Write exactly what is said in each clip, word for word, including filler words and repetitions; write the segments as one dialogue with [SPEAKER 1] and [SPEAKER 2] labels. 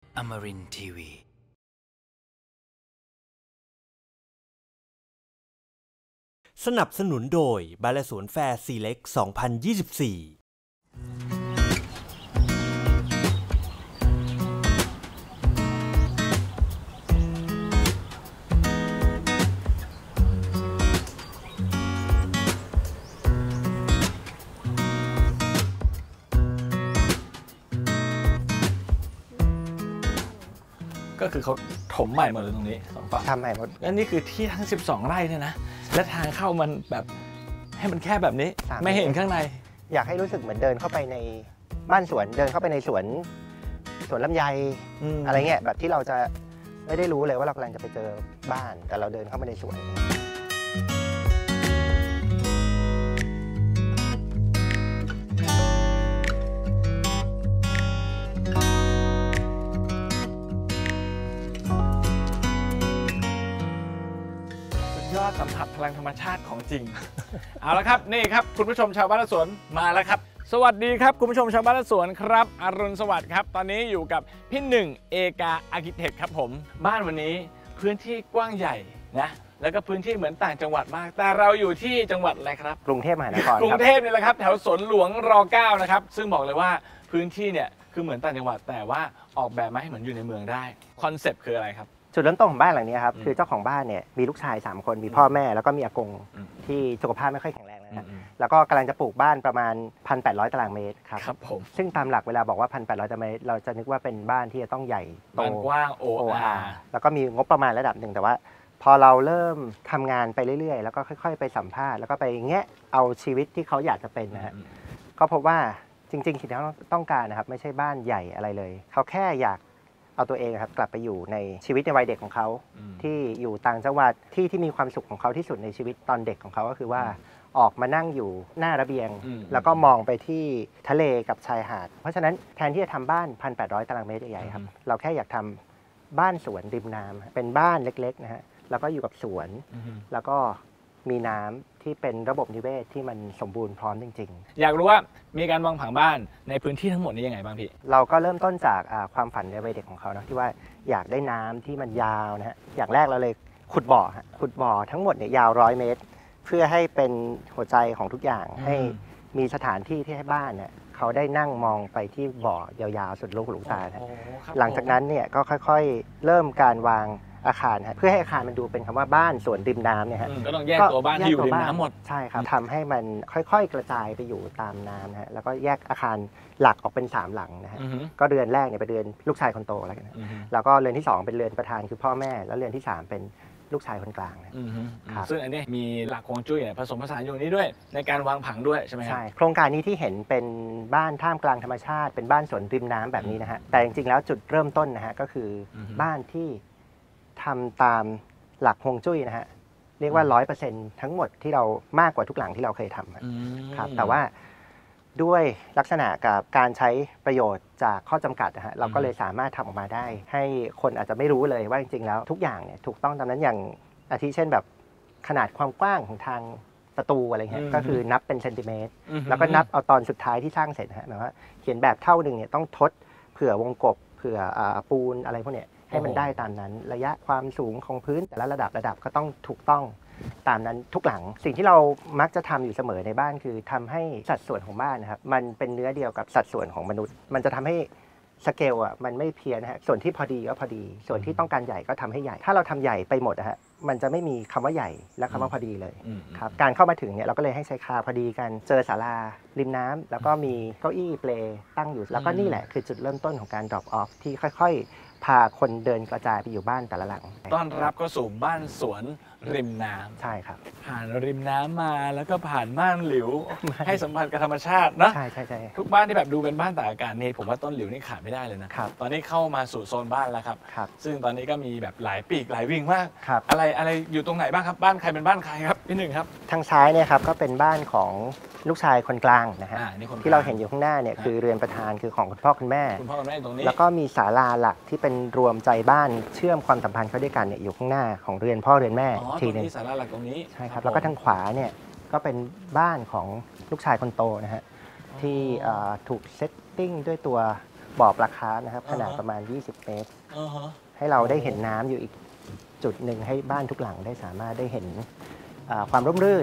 [SPEAKER 1] Amarin ที วี
[SPEAKER 2] สนับสนุนโดยบาลสวนแฟร์ซีเล็กสองพันยี่สิบสี่
[SPEAKER 3] ก็คือเขาถมใหม่หมดเลยตรงนี้สองฝั่ง
[SPEAKER 4] ทำใหม่หมด
[SPEAKER 3] และนี่คือที่ทั้งสิบสองไร่เนี่ยนะและทางเข้ามันแบบให้มันแค่แบบนี้ไม่เห็นข้างใน
[SPEAKER 4] อยากให้รู้สึกเหมือนเดินเข้าไปในบ้านสวนเดินเข้าไปในสวนสวนลำไยอะไรเงี้ยแบบที่เราจะไม่ได้รู้เลยว่าเรากำลังจะไปเจอบ้านแต่เราเดินเข้ามาในสวน
[SPEAKER 3] ยอดสัมผัสพลังธรรมชาติของจริง เอาละครับนี่ครับคุณผู้ชมชาวบ้านสวนมาแล้วครับสวัสดีครับคุณผู้ชมชาวบ้านสวนครับอรุณสวัสดิ์ครับตอนนี้อยู่กับพี่หนึ่งเอกาอาร์คิเทคครับผมบ้านวันนี้พื้นที่กว้างใหญ่นะแล้วก็พื้นที่เหมือนต่างจังหวัดมากแต่เราอยู่ที่จังหวัดอะไรครับ
[SPEAKER 4] กรุงเทพมหานคร
[SPEAKER 3] กรุงเทพนี่แหละครับแถวสวนหลวงรเก้านะครับซึ่งบอกเลยว่าพื้นที่เนี่ยคือเหมือนต่างจังหวัดแต่ว่าออกแบบมาให้เหมือนอยู่ในเมืองได้คอนเซปต์คืออะไรครับ
[SPEAKER 4] จุดเริ่มต้นของบ้านหลังนี้ครับคือเจ้าของบ้านเนี่ยมีลูกชายสามคนมีพ่อแม่แล้วก็มีอากงที่สุขภาพไม่ค่อยแข็งแรงนะแล้วก็กำลังจะปลูกบ้านประมาณ หนึ่งพันแปดร้อย ตารางเมตรครับ
[SPEAKER 3] ครับผม
[SPEAKER 4] ซึ่งตามหลักเวลาบอกว่า หนึ่งพันแปดร้อย ตารางเมตรเราจะนึกว่าเป็นบ้านที่จะต้องใหญ่โต
[SPEAKER 3] กว้างโออาร์
[SPEAKER 4] แล้วก็มีงบประมาณระดับหนึ่งแต่ว่าพอเราเริ่มทำงานไปเรื่อยๆแล้วก็ค่อยๆไปสัมภาษณ์แล้วก็ไปแงะเอาชีวิตที่เขาอยากจะเป็นนะฮะก็พบว่าจริงๆสิ่งที่เขาต้องการนะครับไม่ใช่บ้านใหญ่อะไรเลยเขาแค่อยากเอาตัวเองครับกลับไปอยู่ในชีวิตในวัยเด็กของเขาที่อยู่ต่างจังหวัดที่ที่มีความสุขของเขาที่สุดในชีวิตตอนเด็กของเขาก็คือว่าออกมานั่งอยู่หน้าระเบียงแล้วก็มองไปที่ทะเลกับชายหาดเพราะฉะนั้นแทนที่จะทำบ้าน หนึ่งพันแปดร้อย ตารางเมตรใหญ่ๆครับเราแค่อยากทำบ้านสวนริมน้ำเป็นบ้านเล็กๆนะฮะแล้วก็อยู่กับสวนแล้วก็มีน้ำที่เป็นระบบนิเวศที่มันสมบูรณ์พร้อมจริง
[SPEAKER 3] ๆอยากรู้ว่ามีการวางผังบ้านในพื้นที่ทั้งหมดนี้ยังไงบ้างพี่
[SPEAKER 4] เราก็เริ่มต้นจากความฝันในวัยเด็กของเขานะที่ว่าอยากได้น้ำที่มันยาวนะฮะอย่างแรกเราเลยขุดบ่อขุดบ่อทั้งหมดเนี่ยยาวร้อยเมตรเพื่อให้เป็นหัวใจของทุกอย่างให้มีสถานที่ที่ให้บ้านเนี่ยเขาได้นั่งมองไปที่บ่อยาวๆสุดลูกหูตานะหลังจากนั้นเนี่ยก็ค่อยๆเริ่มการวางอาคารเพื่อให้อาคารมันดูเป็นคำว่าบ้านสวนริมน้ำเนี่ยฮะ
[SPEAKER 3] ก็ต้องแยกตัวบ้านที่อยู่ริมน้ำหมด
[SPEAKER 4] ใช่ครับทำให้มันค่อยๆกระจายไปอยู่ตามน้ำนะฮะแล้วก็แยกอาคารหลักออกเป็นสามหลังนะฮะก็เรือนแรกเนี่ยเป็นเรือนลูกชายคนโตแล้วกันแล้วก็เรือนที่สองเป็นเรือนประธานคือพ่อแม่แล้วเรือนที่สามเป็นลูกชายคนกลาง
[SPEAKER 3] นะครับซึ่งอันนี้มีหลักฮวงจุ้ยผสมผสานอยู่นี้ด้วยในการวางผังด้วยใช่ไหมครับ
[SPEAKER 4] ใช่โครงการนี้ที่เห็นเป็นบ้านท่ามกลางธรรมชาติเป็นบ้านสวนริมน้ำแบบนี้นะฮะแต่จริงๆแล้วจุดเริ่มต้นนะฮะก็คือบ้านที่ทำตามหลักฮวงจุ้ยนะฮะเรียกว่า ร้อยเปอร์เซ็นต์ ทั้งหมดที่เรามากกว่าทุกหลังที่เราเคยทำครับแต่ว่าด้วยลักษณะกับการใช้ประโยชน์จากข้อจำกัดนะฮะเราก็เลยสามารถทำออกมาได้ให้คนอาจจะไม่รู้เลยว่าจริงๆแล้วทุกอย่างเนี่ยถูกต้องตามนั้นอย่างอาทิเช่นแบบขนาดความกว้างของทางประตูอะไรเงี้ยก็คือนับเป็นเซนติเมตรแล้วก็นับเอาตอนสุดท้ายที่สร้างเสร็จนะฮะหมายว่าเขียนแบบเท่าหนึ่งเนี่ยต้องทดเผื่อวงกบเผื่อปูนอะไรพวกเนี้ยให้มันได้ตามนั้นระยะความสูงของพื้นแต่ละระดับระดับก็ต้องถูกต้องตามนั้นทุกหลังสิ่งที่เรามักจะทำอยู่เสมอในบ้านคือทำให้สัดส่วนของบ้านนะครับมันเป็นเนื้อเดียวกับสัดส่วนของมนุษย์มันจะทำให้สเกลอ่ะมันไม่เพี้ยนนะฮะส่วนที่พอดีก็พอดีส่วนที่ต้องการใหญ่ก็ทำให้ใหญ่ถ้าเราทำใหญ่ไปหมดนะฮะมันจะไม่มีคำว่าใหญ่และคำว่าพอดีเลยครับการเข้ามาถึงเนี่ยเราก็เลยให้ใช้คาพอดีกันเจอศาลาริมน้ำแล้วก็มีเก้าอี้เปลตั้งอยู่แล้วก็นี่แหละคือจุดเริ่มต้นของการ drop off ที่ค่อยๆพาคนเดินกระจายไปอยู่บ้านแต่ละหลัง
[SPEAKER 3] ต้อนรับก็สู่บ้านสวนริมน้ำ
[SPEAKER 4] ใช่ครับ
[SPEAKER 3] ผ่านริมน้ำมาแล้วก็ผ่านม่านหลิวให้สัมผัสกับธรรมชาตินะ
[SPEAKER 4] ใช่ใช่ใช่
[SPEAKER 3] ทุกบ้านที่แบบดูเป็นบ้านตากอากาศนี่ผมว่าต้นหลิวนี่ขาดไม่ได้เลยนะครับตอนนี้เข้ามาสู่โซนบ้านแล้วครับซึ่งตอนนี้ก็มีแบบหลายปีกหลายวิ่งมากอะไรอะไรอยู่ตรงไหนบ้างครับบ้านใครเป็นบ้านใครครับพี่หนึ่งครับ
[SPEAKER 4] ทางซ้ายเนี่ยครับก็เป็นบ้านของลูกชายคนกลางนะฮะที่เราเห็นอยู่ข้างหน้าเนี่ยคือเรือนประธานคือของคุณพ่อคุณแม่
[SPEAKER 3] คุณพ่อคุณแม่ตรงนี้
[SPEAKER 4] แล้วก็มีศาลาหลักที่เป็นรวมใจบ้านเชื่อมความสัมพันธ์เข้าด้วยกันเนี่ยอยู่ข้างหน้าของเรือนพ่อเรือนแม่
[SPEAKER 3] ทีนึงศาลาหลักตรงนี้
[SPEAKER 4] ใช่ครับแล้วก็ทางขวาเนี่ยก็เป็นบ้านของลูกชายคนโตนะฮะที่ถูกเซตติ้งด้วยตัวบ่อปลาคาร์ฟนะครับขนาดประมาณยี่สิบเมตรให้เราได้เห็นน้ำอยู่อีกจุดหนึ่งให้บ้านทุกหลังได้สามารถได้เห็นความร่มรื่น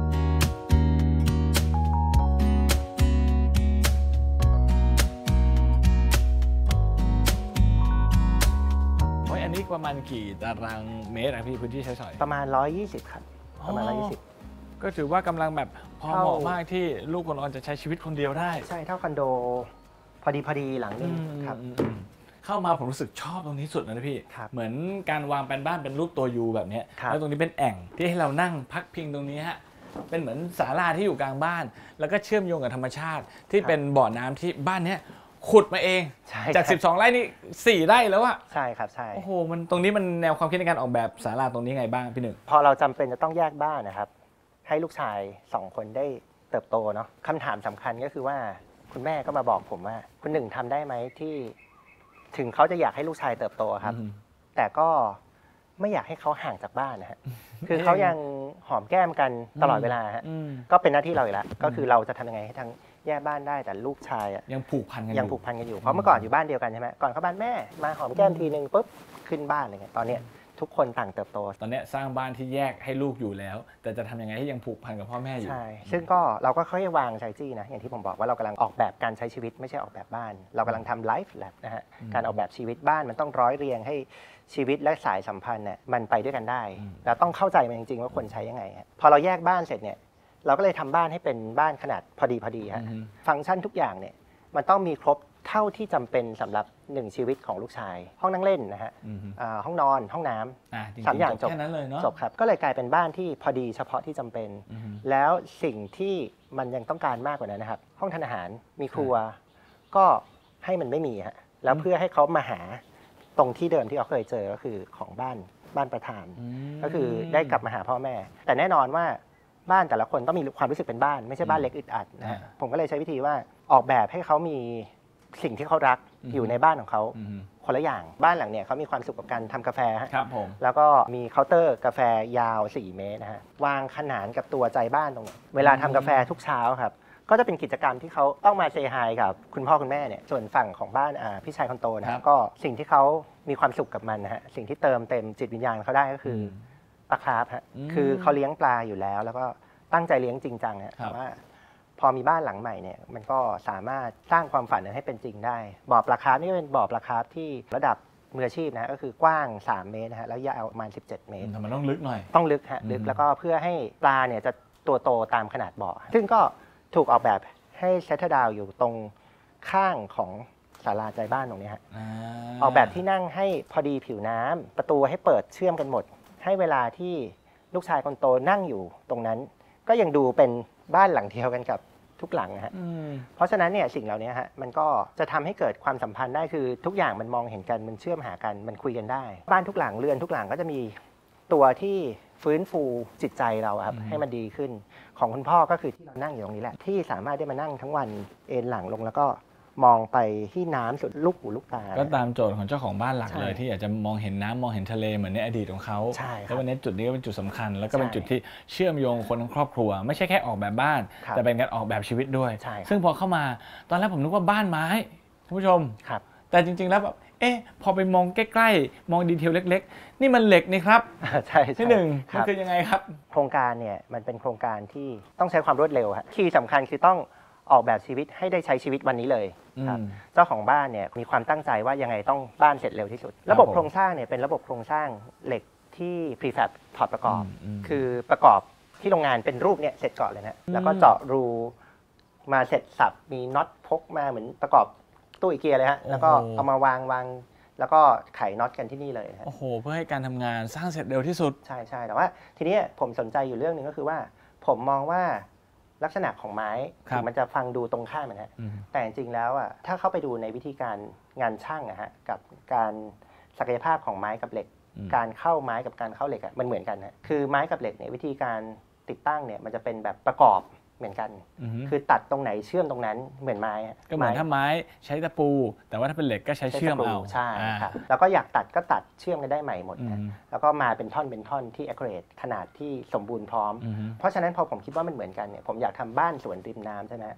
[SPEAKER 3] อันนี้ประมาณกี่ตารางเมตรอะพี่พื้นที่ใช้สอย
[SPEAKER 4] ประมาณหนึ่งร้อยยี่สิบครับประมาณหนึ่งร้อยยี่สิบ
[SPEAKER 3] ก็ถือว่ากำลังแบบพอเหมาะมากที่ลูกคนอ่อนจะใช้ชีวิตคนเดียวได้
[SPEAKER 4] ใช่เท่าคอนโดพอดีพอดีหลังนึงครับ
[SPEAKER 3] เข้ามาผมรู้สึกชอบตรงนี้สุดนะพี่เหมือนการวางแปลนบ้านเป็นรูปตัวยูแบบนี้แล้วตรงนี้เป็นแอ่งที่ให้เรานั่งพักพิงตรงนี้ฮะเป็นเหมือนศาลาที่อยู่กลางบ้านแล้วก็เชื่อมโยงกับธรรมชาติที่เป็นบ่อน้ำที่บ้านนี้ขุดมาเองจากสิบสองไร่นี่สี่ไร่แล้วอะ
[SPEAKER 4] ใช่ครับใช่
[SPEAKER 3] โอ้โหมันตรงนี้มันแนวความคิดในการออกแบบศาลาตรงนี้ไงบ้างพี่หนึ่ง
[SPEAKER 4] พอเราจำเป็นจะต้องแยกบ้านนะครับให้ลูกชายสองคนได้เติบโตเนาะคำถามสำคัญก็คือว่าคุณแม่ก็มาบอกผมว่าคุณหนึ่งทำได้ไหมที่ถึงเขาจะอยากให้ลูกชายเติบโตครับแต่ก็ไม่อยากให้เขาห่างจากบ้านนะฮะคือเขายังหอมแก้มกันตลอดเวลาฮะก็เป็นหน้าที่เราอีกแล้วก็คือเราจะทำยังไงให้ทั้งแยกบ้านได้แต่ลูกชายอ่ะ
[SPEAKER 3] ยังผูกพันกัน
[SPEAKER 4] ยังผูกพันกันอยู่เพราะเมื่อก่อนอยู่บ้านเดียวกันใช่ไหมก่อนเข้าบ้านแม่มาหอมแก้มทีนึงปุ๊บขึ้นบ้านอะไรเงี้ยตอนเนี้ยทุกคนต่างเติบโต
[SPEAKER 3] ตอนนี้สร้างบ้านที่แยกให้ลูกอยู่แล้วแต่จะทำยังไงให้ยังผูกพันกับพ่อแม่อยู่
[SPEAKER 4] ใช่ซึ่งก็เราก็ค่อยวางใจจี้นะอย่างที่ผมบอกว่าเรากำลังออกแบบการใช้ชีวิตไม่ใช่ออกแบบบ้านเรากำลังทำไลฟ์แลบนะฮะการออกแบบชีวิตบ้านมันต้องร้อยเรียงให้ชีวิตและสายสัมพันธ์เนี่ยมันไปด้วยกันได้เราต้องเข้าใจมันจริงๆว่าคนใช้ยังไงพอเราแยกบ้านเสร็จเนี่ยเราก็เลยทำบ้านให้เป็นบ้านขนาดพอดีพอดีฮะฟังก์ชันทุกอย่างเนี่ยมันต้องมีครบเท่าที่จำเป็นสำหรับหนึ่งชีวิตของลูกชายห้องนั่งเล่นนะฮะห้องนอนห้องน้ำสามอย่างจบ
[SPEAKER 3] แค่นั้นเลยเนาะ
[SPEAKER 4] จบครับก็เลยกลายเป็นบ้านที่พอดีเฉพาะที่จำเป็นแล้วสิ่งที่มันยังต้องการมากกว่านั้นนะครับห้องทานอาหารมีครัวก็ให้มันไม่มีฮะแล้วเพื่อให้เขามาหาตรงที่เดิมที่เขาเคยเจอก็คือของบ้านบ้านประธานก็คือได้กลับมาหาพ่อแม่แต่แน่นอนว่าบ้านแต่ละคนต้องมีความรู้สึกเป็นบ้านไม่ใช่บ้านเล็กอึดอัดนะฮะผมก็เลยใช้วิธีว่าออกแบบให้เขามีสิ่งที่เขารักอยู่ในบ้านของเขาคนละอย่างบ้านหลังเนี่ยเขามีความสุขกับการทำกาแฟ
[SPEAKER 3] ครับผม
[SPEAKER 4] แล้วก็มีเคาน์เตอร์กาแฟยาวสี่เมตรนะฮะวางขนานกับตัวใจบ้านตรงนี้เวลาทำกาแฟทุกเช้าครับก็จะเป็นกิจกรรมที่เขาต้องมาเซฮายกับคุณพ่อคุณแม่เนี่ยส่วนฝั่งของบ้านพี่ชายคนโตนะก็สิ่งที่เขามีความสุขกับมันนะฮะสิ่งที่เติมเต็มจิตวิญญาณเขาได้ก็คือปลาคาร์ฟฮะคือเขาเลี้ยงปลาอยู่แล้วแล้วก็ตั้งใจเลี้ยงจริงจังเนี่ยแต่ว่าพอมีบ้านหลังใหม่เนี่ยมันก็สามารถสร้างความฝันให้เป็นจริงได้บ่อปลาคาร์ฟนี่เป็นบ่อปลาคาร์ฟที่ระดับมืออาชีพนะก็คือกว้างสามเมตรนะฮะแล้วยาวประมาณสิบเจ็ดเมตร
[SPEAKER 3] มันต้องลึกหน่อย
[SPEAKER 4] ต้องลึกฮะลึกแล้วก็เพื่อให้ปลาเนี่ยจะตัวโตตามขนาดบ่อซึ่งก็ถูกออกแบบให้เซตเตอร์ดาวอยู่ตรงข้างของศาลาใจบ้านตรงนี้ฮะออกแบบที่นั่งให้พอดีผิวน้ำประตูให้เปิดเชื่อมกันหมดให้เวลาที่ลูกชายคนโตนั่งอยู่ตรงนั้นก็ยังดูเป็นบ้านหลังเดียวกันกับทุกหลังนะฮะเพราะฉะนั้นเนี่ยสิ่งเหล่านี้ฮะมันก็จะทำให้เกิดความสัมพันธ์ได้คือทุกอย่างมันมองเห็นกันมันเชื่อมหากันมันคุยกันได้บ้านทุกหลังเรือนทุกหลังก็จะมีตัวที่ฟื้นฟูจิตใจเราครับให้มันดีขึ้นของคุณพ่อก็คือที่เรานั่งอยู่ตรงนี้แหละที่สามารถได้มานั่งทั้งวันเอนหลังลงแล้วก็มองไปที่น้ำสุดลูกหูลูกตา
[SPEAKER 3] ก็ตามโจทย์ของเจ้าของบ้านหลักเลยที่อยากจะมองเห็นน้ำมองเห็นทะเลเหมือนในอดีตของเขาแล้ววันนี้จุดนี้ก็เป็นจุดสำคัญแล้วก็เป็นจุดที่เชื่อมโยงคนทั้งครอบครัวไม่ใช่แค่ออกแบบบ้านแต่เป็นการออกแบบชีวิตด้วยซึ่งพอเข้ามาตอนแรกผมนึกว่าบ้านไม้คุณผู้ชมแต่จริงๆแล้วแบบเอ๊ะพอไปมองใกล้ๆมองดีเทลเล็กๆนี่มันเหล็กนี่ครับ
[SPEAKER 4] ใช่
[SPEAKER 3] ที่หนึ่งมันคือยังไงครับ
[SPEAKER 4] โครงการเนี่ยมันเป็นโครงการที่ต้องใช้ความรวดเร็วฮะที่สำคัญคือต้องออกแบบชีวิตให้ได้ใช้ชีวิตวันนี้เลยครับเจ้าของบ้านเนี่ยมีความตั้งใจว่ายังไงต้องบ้านเสร็จเร็วที่สุดระบบโครงสร้างเนี่ยเป็นระบบโครงสร้างเหล็กที่ prefab ถอดประกอบคือประกอบที่โรงงานเป็นรูปเนี่ยเสร็จก่อนเลยนะแล้วก็เจาะรูมาเสร็จสับมีน็อตพกมาเหมือนประกอบตู้อีเกียเลยฮะแล้วก็เอามาวางวางแล้วก็ไขน็อตกันที่นี่เลย
[SPEAKER 3] โอ้โหเพื่อให้การทำงานสร้างเสร็จเร็วที่สุด
[SPEAKER 4] ใช่ใช่แต่ว่าทีนี้ผมสนใจอยู่เรื่องนึงก็คือว่าผมมองว่าลักษณะของไม้ถึงมันจะฟังดูตรงข้ามนะฮะแต่จริงๆแล้วอ่ะถ้าเข้าไปดูในวิธีการงานช่างอะฮะกับการศักยภาพของไม้กับเหล็กการเข้าไม้กับการเข้าเหล็กอะมันเหมือนกันนะคือไม้กับเหล็กเนี่ยวิธีการติดตั้งเนี่ยมันจะเป็นแบบประกอบเหมือนกันคือตัดตรงไหนเชื่อมตรงนั้นเหมือนไม้
[SPEAKER 3] ก็เหมือนถ้าไม้ใช้ตะปูแต่ว่าถ้าเป็นเหล็กก็ใช้เชื่อมเอา
[SPEAKER 4] ใช่ครับแล้วก็อยากตัดก็ตัดเชื่อมกันได้ใหม่หมดนะแล้วก็มาเป็นท่อนเป็นท่อนที่ accurate ขนาดที่สมบูรณ์พร้อมเพราะฉะนั้นพอผมคิดว่ามันเหมือนกันเนี่ยผมอยากทำบ้านสวนริมน้ำใช่ไหม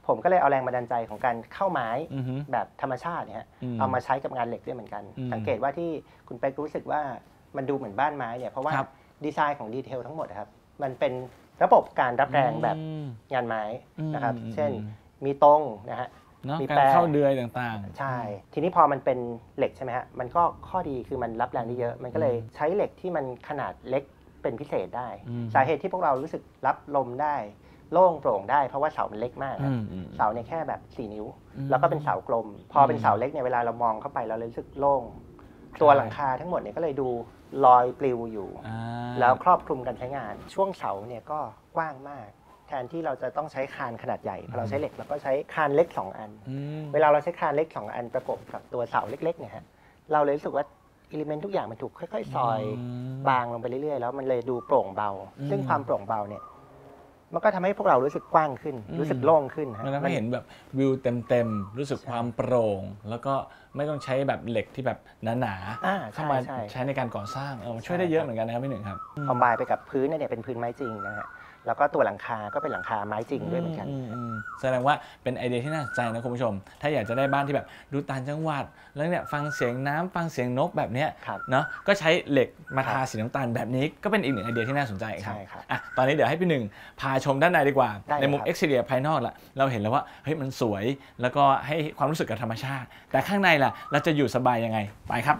[SPEAKER 4] ผมก็เลยเอาแรงบันดาลใจของการเข้าไม้แบบธรรมชาติเนี่ยเอามาใช้กับงานเหล็กด้วยเหมือนกันสังเกตว่าที่คุณเป๊กรู้สึกว่ามันดูเหมือนบ้านไม้เนี่ยเพราะว่าดีไซน์ของดีเทลทั้งหมดครับมันเป็นระบบการรับแรงแบบงานไม้นะครับเช่นมีตรงนะฮะ
[SPEAKER 3] มีการเข้าเดือยต่าง
[SPEAKER 4] ๆใช่ทีนี้พอมันเป็นเหล็กใช่ไหมฮะมันก็ข้อดีคือมันรับแรงได้เยอะมันก็เลยใช้เหล็กที่มันขนาดเล็กเป็นพิเศษได้สาเหตุที่พวกเรารู้สึกรับลมได้โล่งโปร่งได้เพราะว่าเสามันเล็กมากเสาเนี่ยแค่แบบสี่นิ้วแล้วก็เป็นเสากลมพอเป็นเสาเล็กเนี่ยเวลาเรามองเข้าไปเราเลยรู้สึกโล่งตัวหลังคาทั้งหมดเนี่ยก็เลยดูลอยปลิวอยู่แล้วครอบคลุมกันใช้งานช่วงเสาเนี่ยก็กว้างมากแทนที่เราจะต้องใช้คานขนาดใหญ่พอเราใช้เหล็กเราก็ใช้คานเล็กสองอันเวลาเราใช้คานเล็กสองอันประกบกับตัวเสาเล็กๆเนี่ยฮะเราเลยรู้สึกว่าอิเลเมนต์ทุกอย่างมันถูกค่อยๆซอยบางลงไปเรื่อยๆแล้วมันเลยดูโปร่งเบาซึ่งความโปร่งเบาเนี่ยมันก็ทำให้พวกเรารู้สึกกว้างขึ้นรู้สึกโล่งขึ้นฮะ
[SPEAKER 3] มันทำให้เห็นแบบวิวเต็มๆรู้สึกความโปร่งแล้วก็ไม่ต้องใช้แบบเหล็กที่แบบหนาๆเข้ามาใช้ในการก่อสร้างเออมันช่วยได้เยอะเหมือนกันนะครับพี่หนึ่งครับ
[SPEAKER 4] คอมไบน์ไปกับพื้นเนี่ยเป็นพื้นไม้จริงนะฮะแล้วก็ตัวหลังคาก็เป็นหลังคาไม้จริงด้วยเหมือนกัน
[SPEAKER 3] แสดงว่าเป็นไอเดียที่น่าสนใจนะคุณผู้ชมถ้าอยากจะได้บ้านที่แบบดูต่างจังหวัดแล้วเนี่ยฟังเสียงน้ำฟังเสียงนกแบบเนี้ยเนาะก็ใช้เหล็กมาทาสีน้ำตาลแบบนี้ก็เป็นอีกหนึ่งไอเดียที่น่าสนใจครับอ่ะตอนนี้เดี๋ยวให้พี่หนึ่งพาชมด้านในดีกว่าในมุม exterior ภายนอกละเราเห็นแล้วว่าเฮ้ยมันสวยแล้วก็ให้ความรู้สึกกับธรรมชาติแต่ข้างในล่ะเราจะอยู่สบายยังไงไปครับ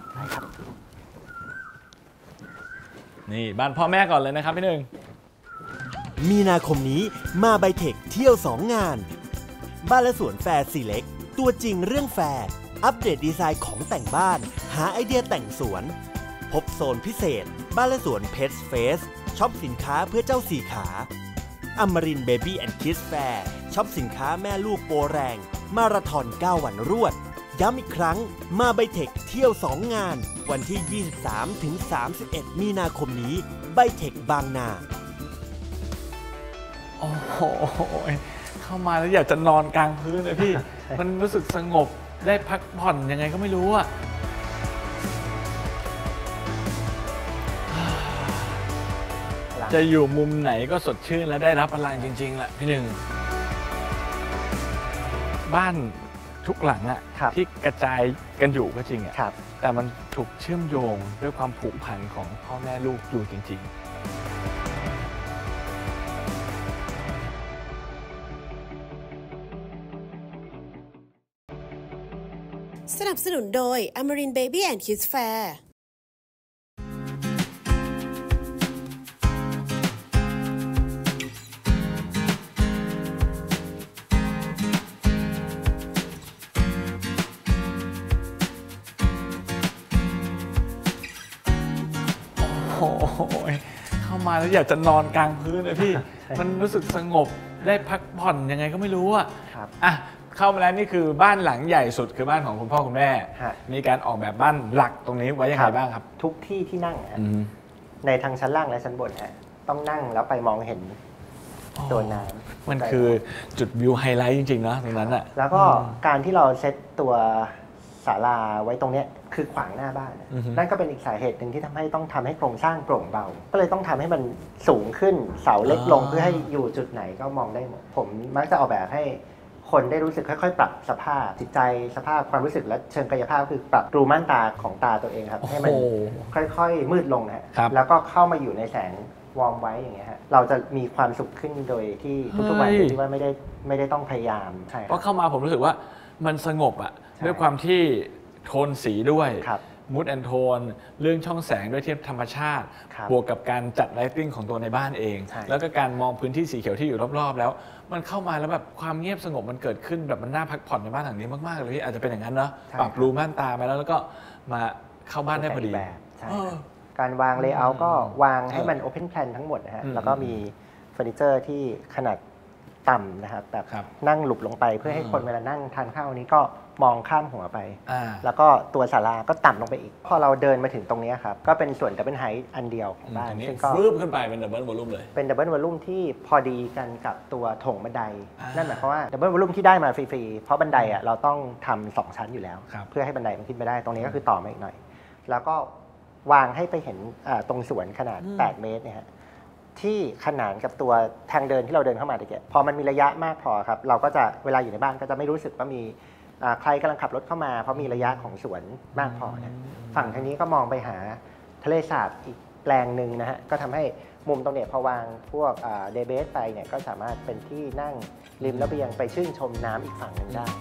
[SPEAKER 3] นี่บ้านพ่อแม่ก่อนเลยนะครับพี่หนึ่ง
[SPEAKER 2] มีนาคมนี้มาไบเทคเที่ยวสองงานบ้านและสวนแฟร์ซีเล็กตัวจริงเรื่องแฟร์อัปเดตดีไซน์ของแต่งบ้านหาไอเดียแต่งสวนพบโซนพิเศษบ้านและสวนเพชรเฟสช็อปสินค้าเพื่อเจ้าสี่ขาอมรินทร์เบบี้แอนด์คิดแฟร์ช็อปสินค้าแม่ลูกโปรแรงมาราธอนเก้าวันรวดย้ำอีกครั้งมาไบเทคเที่ยวสองงานวันที่ ยี่สิบสามถึงสามสิบเอ็ด มีนาคมนี้ไบเทคบางนา
[SPEAKER 3] โอ้โหเข้ามาแล้วอยากจะนอนกลางพื้นเลยพี่ มันรู้สึกสงบได้พักผ่อนยังไงก็ไม่รู้อ่ะจะอยู่มุมไหนก็สดชื่นและได้รับพลังจริงๆแหละพี่หนึ่งบ้านทุกหลังอ่ะที่กระจายกันอยู่ก็จริงอ่ะแต่มันถูกเชื่อมโยงด้วยความผูกพันของพ่อแม่ลูกอยู่จริงๆ
[SPEAKER 1] สนับสนุนโดย Amarin Baby and Kids Fair
[SPEAKER 3] โอ้โหเข้ามาแล้วอยากจะนอนกลางพื้นเลยพี่ มันรู้สึกสงบได้พักผ่อนยังไงก็ไม่รู้อ่ะอ่ะเข้ามาแล้วนี่คือบ้านหลังใหญ่สุดคือบ้านของคุณพ่อคุณแม่มีการออกแบบบ้านหลักตรงนี้ไว้ยังไงบ้างครับ
[SPEAKER 4] ทุกที่ที่นั่งในทางชั้นล่างและชั้นบนฮะต้องนั่งแล้วไปมองเห็นโดนน้ำ
[SPEAKER 3] มันคือจุดวิวไฮไลท์จริงๆนะตรงนั้นอ่ะ
[SPEAKER 4] แล้วก็การที่เราเซตตัวศาลาไว้ตรงนี้คือขวางหน้าบ้านนั่นก็เป็นอีกสาเหตุหนึ่งที่ทำให้ต้องทำให้โครงสร้างโปร่งเบาก็เลยต้องทำให้มันสูงขึ้นเสาเล็กลงเพื่อให้อยู่จุดไหนก็มองได้หมดผมมักจะออกแบบให้คนได้รู้สึกค่อยๆปรับสภาพจิตใจสภาพความรู้สึกและเชิงกายภาพคือปรับรูม่านตาของตาตัวเองครับให้มันค่อยๆมืดลงนะแล้วก็เข้ามาอยู่ในแสงวอร์มไว้อย่างเงี้ยฮะเราจะมีความสุขขึ้นโดยที่ทุกๆวันที่ว่าไม่ได้ไม่ได้ต้องพยายามใช่
[SPEAKER 3] เพราะเข้ามาผมรู้สึกว่ามันสงบอะด้วยความที่โทนสีด้วยมูดแอนโทนเรื่องช่องแสงด้วยที่ธรรมชาติบวกกับการจัดไลท์ติ้งของตัวในบ้านเองแล้วก็การมองพื้นที่สีเขียวที่อยู่รอบๆแล้วมันเข้ามาแล้วแบบความเงียบสงบมันเกิดขึ้นแบบมันน่าพักผ่อนในบ้านหลังนี้มากๆเลยอาจจะเป็นอย่างนั้นเนาะปรับรูม่านตาไปแล้วแล้วก็มาเข้าบ้านได้พอดี
[SPEAKER 4] การวางเลเยอร์ก็วางให้มันโอเพนแพลนทั้งหมดนะฮะแล้วก็มีเฟอร์นิเจอร์ที่ขนาดต่ำนะครับแบบนั่งหลุบลงไปเพื่อให้คนเวลานั่งทานข้าวนี้ก็มองข้ามหัวไปแล้วก็ตัวศาลาก็ต่ำลงไปอีกพอเราเดินมาถึงตรงนี้ครับก็เป็นส่วนดับเบิลไฮท์อันเดียวของบ้าน
[SPEAKER 3] ซึ่งก็ฟืบขึ้นไปเป็นดับเบิลวอลลุ่มเลย
[SPEAKER 4] เป็นดับเบิลวอลลุ่มที่พอดีกันกับตัวโถงบันไดนั่นหมายความว่าดับเบิลวอลลุ่มที่ได้มาฟรีๆเพราะบันไดอ่ะเราต้องทำสองชั้นอยู่แล้วเพื่อให้บันไดมันขึ้นไปได้ตรงนี้ก็คือต่อมาอีกหน่อยแล้วก็วางให้ไปเห็นตรงสวนขนาดแปดเมตรเนี่ยฮะที่ขนานกับตัวทางเดินที่เราเดินเข้ามาตะเกียพอมันมีระยะมากพอครับเราก็จะเวลาอยู่ในบ้านก็จะไม่รู้สึกว่ามีใครกำลังขับรถเข้ามาเพราะมีระยะของสวนมากพอนะฝั่งทางนี้ก็มองไปหาทะเลสาบอีกแปลงหนึ่งนะฮะก็ทำให้มุมตรงเนี้ยพอวางพวกเดย์เบสไปเนี่ยก็สามารถเป็นที่นั่งริมระเบียงไปชื่นชมน้ำอีกฝั่งหนึ่งได้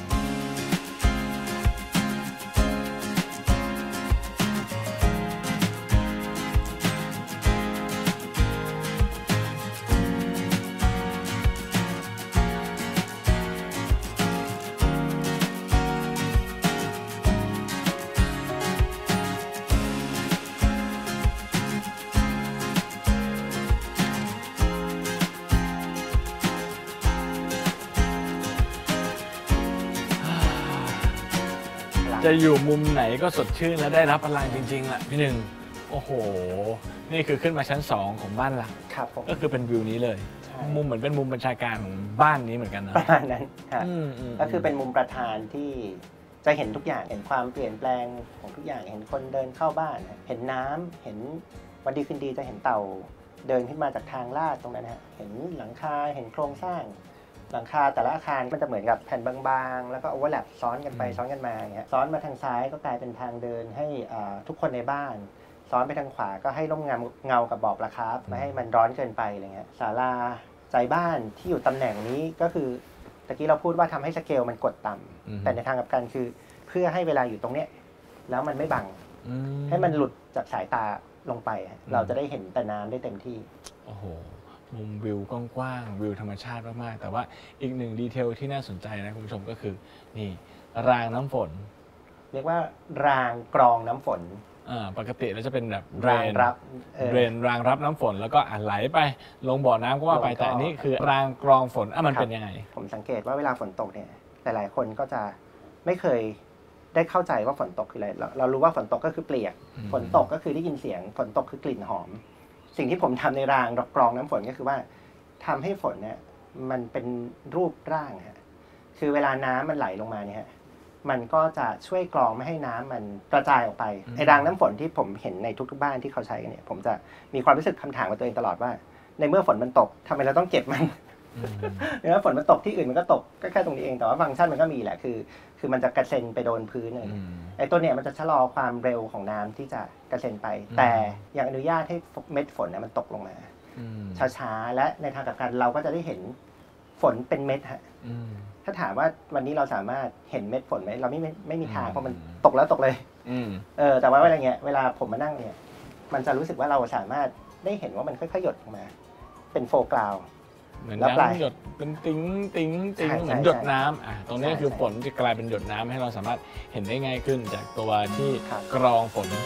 [SPEAKER 3] จะอยู่มุมไหนก็สดชื่นและได้รับพลังจริงๆแหละพี่หนึ่งโอ้โหนี่คือขึ้นมาชั้นสองของบ้านหลัก
[SPEAKER 4] ครับผม
[SPEAKER 3] ก็คือเป็นวิวนี้เลยมุมเหมือนเป็นมุมบัญชาการของบ้านนี้เหมือนกันนะ
[SPEAKER 4] ประมาณนั้นก็คือเป็นมุมประธานที่จะเห็นทุกอย่างเห็นความเปลี่ยนแปลงของทุกอย่างเห็นคนเดินเข้าบ้านเห็นน้ำเห็นวันดีคืนดีจะเห็นเต่าเดินขึ้นมาจากทางลาดตรงนั้นฮะเห็นหลังคาเห็นโครงสร้างหลังคาแต่ละอาคารมันจะเหมือนกับแผ่นบางๆแล้วก็โอเวอร์แลปซ้อนกันไปซ้อนกันมาอย่างเงี้ยซ้อนมาทางซ้ายก็กลายเป็นทางเดินให้ทุกคนในบ้านซ้อนไปทางขวาก็ให้ร่มเงาเงากับบอกราคาไม่ให้มันร้อนเกินไปอะไรเงี้ยศาลาใจบ้านที่อยู่ตำแหน่งนี้ก็คือตะกี้เราพูดว่าทำให้สเกลมันกดต่ำแต่ในทางกลับกันคือเพื่อให้เวลาอยู่ตรงเนี้ยแล้วมันไม่บังให้มันหลุดจากสายตาลงไปเราจะได้เห็นแต่น้ำได้เต็มที่
[SPEAKER 3] โอ้โหมุมวิวกว้างๆวิวธรรมชาติมากๆแต่ว่าอีกหนึ่งดีเทลที่น่าสนใจนะคุณผู้ชมก็คือนี่รางน้ำฝน
[SPEAKER 4] เรียกว่ารางกรองน้ำฝน
[SPEAKER 3] อ่าปกติแล้วจะเป็นแบบ
[SPEAKER 4] รางรับ
[SPEAKER 3] เดรนรางรับน้ำฝนแล้วก็ไหลไปลงบ่อน้ำก็ว่าไปแต่อันนี้คือรางกรองฝนอ่ะมันเป็นยังไง
[SPEAKER 4] ผมสังเกตว่าเวลาฝนตกเนี่ยหลายๆคนก็จะไม่เคยได้เข้าใจว่าฝนตกคืออะไรเรารู้ว่าฝนตกก็คือเปียกฝนตกก็คือได้ยินเสียงฝนตกคือกลิ่นหอมสิ่งที่ผมทำในรางกรองน้ำฝนก็คือว่าทำให้ฝนเนี่ยมันเป็นรูปร่างฮะคือเวลาน้ำมันไหลลงมาเนี่ยมันก็จะช่วยกรองไม่ให้น้ำมันกระจายออกไปไอ้รางน้ำฝนที่ผมเห็นในทุกๆบ้านที่เขาใช้กันเนี่ยผมจะมีความรู้สึกคำถามกับตัวเองตลอดว่าในเมื่อฝนมันตกทำไมเราต้องเก็บมันเมื่อฝนมันตกที่อื่นมันก็ตกก็แค่ตรงนี้เองแต่ว่าฟังก์ชันมันก็มีแหละคือคือมันจะกระเซ็นไปโดนพื้นเลยไอ้ตัวเนี้ยมันจะชะลอความเร็วของน้ำที่จะกระเซ็นไปแต่ยังอนุญาตให้เม็ดฝนเนี่ยมันตกลงมาช้าๆและในทางกลับกันเราก็จะได้เห็นฝนเป็นเม็ดฮะถ้าถามว่าวันนี้เราสามารถเห็นเม็ดฝนไหมเราไม่ไม่มีทางเพราะมันตกแล้วตกเลยเออแต่ว่าเวลาเงี้ยเวลาผมมานั่งเนี่ยมันจะรู้สึกว่าเราสามารถได้เห็นว่ามันค่อยๆหยดออกมาเป็นโฟกราว
[SPEAKER 3] เหมือนน้ำหยดเป็นติ้งติ้งติ้งเหมือนหยดน้ำอ่ะตรงนี้คือฝนจะกลายเป็นหยดน้ำให้เราสามารถเห็นได้ง่ายขึ้นจากตัวที่กรองฝน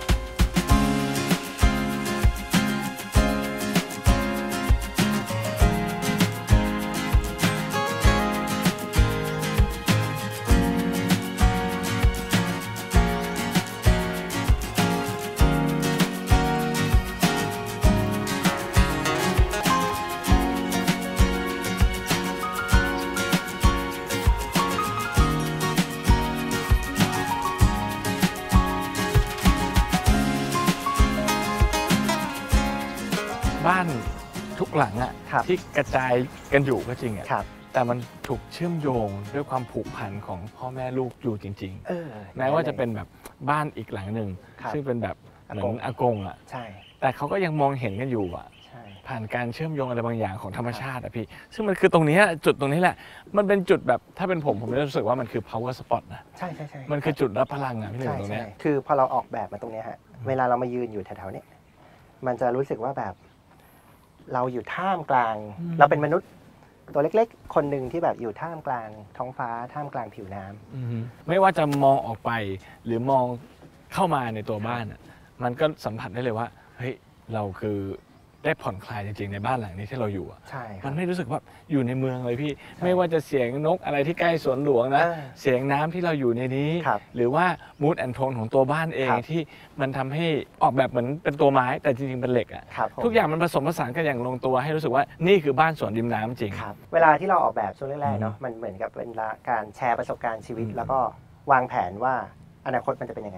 [SPEAKER 3] บ้านทุกหลังอะที่กระจายกันอยู่ก็จริงอะแต่มันถูกเชื่อมโยงด้วยความผูกพันของพ่อแม่ลูกอยู่จริงๆแม้ว่าจะเป็นแบบบ้านอีกหลังหนึ่งซึ่งเป็นแบบเหมือนอากงอะแต่เขาก็ยังมองเห็นกันอยู่อะผ่านการเชื่อมโยงอะไรบางอย่างของธรรมชาติอะพี่ซึ่งมันคือตรงนี้จุดตรงนี้แหละมันเป็นจุดแบบถ้าเป็นผมผมจะรู้สึกว่ามันคือ power spot นะ
[SPEAKER 4] ใช่ใช่ใช่
[SPEAKER 3] มันคือจุดรับพลังอะพี่หนึ่งตรงนี้
[SPEAKER 4] คือพอเราออกแบบมาตรงนี้ฮะเวลาเรามายืนอยู่แถวๆนี้มันจะรู้สึกว่าแบบเราอยู่ท่ามกลางเราเป็นมนุษย์ตัวเล็กๆคนหนึ่งที่แบบอยู่ท่ามกลางท้องฟ้าท่ามกลางผิวน้
[SPEAKER 3] ำไม่ว่าจะมองออกไปหรือมองเข้ามาในตัวบ้านอ่ะมันก็สัมผัสได้เลยว่าเฮ้ยเราคือได้ผ่อนคลายจริงๆในบ้านหลังนี้ที่เราอยู่อ่ะมันไม่รู้สึกว่าอยู่ในเมืองเลยพี่ไม่ว่าจะเสียงนกอะไรที่ใกล้สวนหลวงนะเสียงน้ำที่เราอยู่ในนี้หรือว่ามูดแอนโทนของตัวบ้านเองที่มันทำให้ออกแบบเหมือนเป็นตัวไม้แต่จริงๆเป็นเหล็กอ่ะทุกอย่างมันผสมผสานกันอย่างลงตัวให้รู้สึกว่านี่คือบ้านสวนริมน้ำจริง
[SPEAKER 4] เวลาที่เราออกแบบช่วงแรกๆเนาะมันเหมือนกับเป็นการแชร์ประสบการณ์ชีวิตแล้วก็วางแผนว่าอนาคตมันจะเป็นยังไง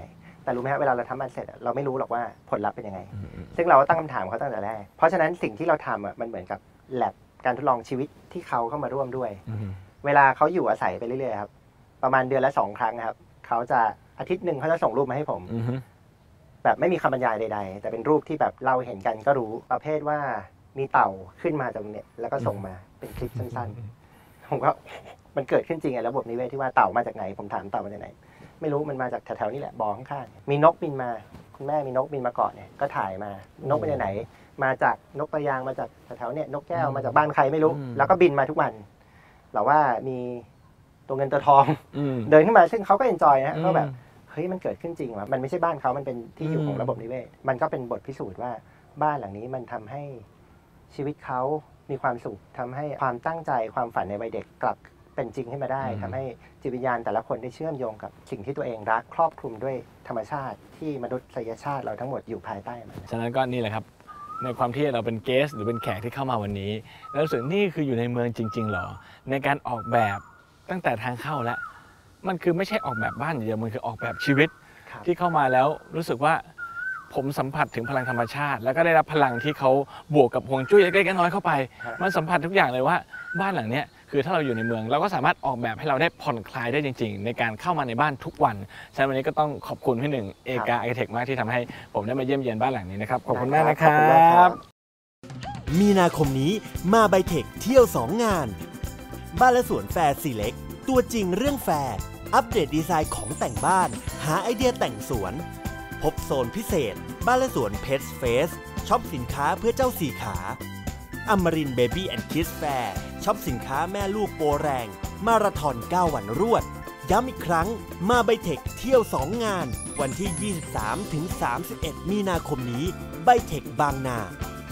[SPEAKER 4] แต่รู้ไหมฮะเวลาเราทำมันเสร็จเราไม่รู้หรอกว่าผลลัพธ์เป็นยังไงซึ่งเราตั้งคำถามเขาตั้งแต่แรกเพราะฉะนั้นสิ่งที่เราทำอ่ะมันเหมือนกับแลบการทดลองชีวิตที่เขาเข้ามาร่วมด้วยเวลาเขาอยู่อาศัยไปเรื่อยๆครับประมาณเดือนละสองครั้งครับเขาจะอาทิตย์หนึ่งเขาจะส่งรูปมาให้ผมแบบไม่มีคำบรรยายใดๆแต่เป็นรูปที่แบบเราเห็นกันก็รู้ประเภทว่ามีเต่าขึ้นมาจากเน็ตแล้วก็ส่งมาเป็นคลิปสั้นๆผมก็มันเกิดขึ้นจริงไงระบบนิเวศที่ว่าเต่ามาจากไหนผมถามเต่ามาจากไหนไม่รู้มันมาจากแถวๆนี้แหละบ่อข้างๆมีนกบินมาคุณแม่มีนกบินมาเกาะเนี่ยก็ถ่ายมานกมาจากไหนมาจากนกกระยางมาจากแถวๆเนี่ยนกแก้วมาจากบ้านใครไม่รู้แล้วก็บินมาทุกวันหรือว่ามีตัวเงินตัวทองเดินขึ้นมาซึ่งเขาก็เอนจอยนะก็แบบเฮ้ยมันเกิดขึ้นจริงว่ะมันไม่ใช่บ้านเขามันเป็นที่อยู่ของระบบนิเวศมันก็เป็นบทพิสูจน์ว่าบ้านหลังนี้มันทำให้ชีวิตเขามีความสุขทำให้ความตั้งใจความฝันในวัยเด็กกลับเป็นจริงขึ้นมาได้ทำให้จิตวิญญาณแต่ละคนได้เชื่อมโยงกับสิ่งที่ตัวเองรักครอบคลุมด้วยธรรมชาติที่มนุษยชาติเราทั้งหมดอยู่ภายใต้มัน
[SPEAKER 3] ฉะนั้นก็นี่แหละครับในความที่เราเป็นเกสหรือเป็นแขกที่เข้ามาวันนี้แล้วรู้สึกนี่คืออยู่ในเมืองจริงๆหรอในการออกแบบตั้งแต่ทางเข้าแล้วมันคือไม่ใช่ออกแบบบ้านอย่างเดียวมันคือออกแบบชีวิตที่เข้ามาแล้วรู้สึกว่าผมสัมผัสถึงพลังธรรมชาติแล้วก็ได้รับพลังที่เขาบวกกับฮวงจุ้ยเล็กๆน้อยๆเข้าไปมันสัมผัสทุกอย่างเลยว่าบ้านหลังนี้คือถ้าเราอยู่ในเมืองเราก็สามารถออกแบบให้เราได้ผ่อนคลายได้จริงๆในการเข้ามาในบ้านทุกวันฉะนั้นวันนี้ก็ต้องขอบคุณพี่หนึ่งเอกาอาร์คิเทคมากที่ทำให้ผมได้มาเยี่ยมเยียนบ้านหลังนี้นะครับขอบคุณมากนะครับ
[SPEAKER 2] มีนาคมนี้มาไบเทคเที่ยวสองงานบ้านและสวนแฟร์ซีเล็กตัวจริงเรื่องแฟร์อัปเดตดีไซน์ของแต่งบ้านหาไอเดียแต่งสวนพบโซนพิเศษบ้านและสวนเพชรเฟสช็อปสินค้าเพื่อเจ้าสี่ขาอมรินทร์เบบี้แอนด์คิดแฟร์ช็อปสินค้าแม่ลูกโปรแรงมาราธอนเก้าวันรวดย้ำอีกครั้งมาไบเทคเที่ยวสองงานวันที่ ยี่สิบสามถึงสามสิบเอ็ด มีนาคมนี้ไบเทคบางนา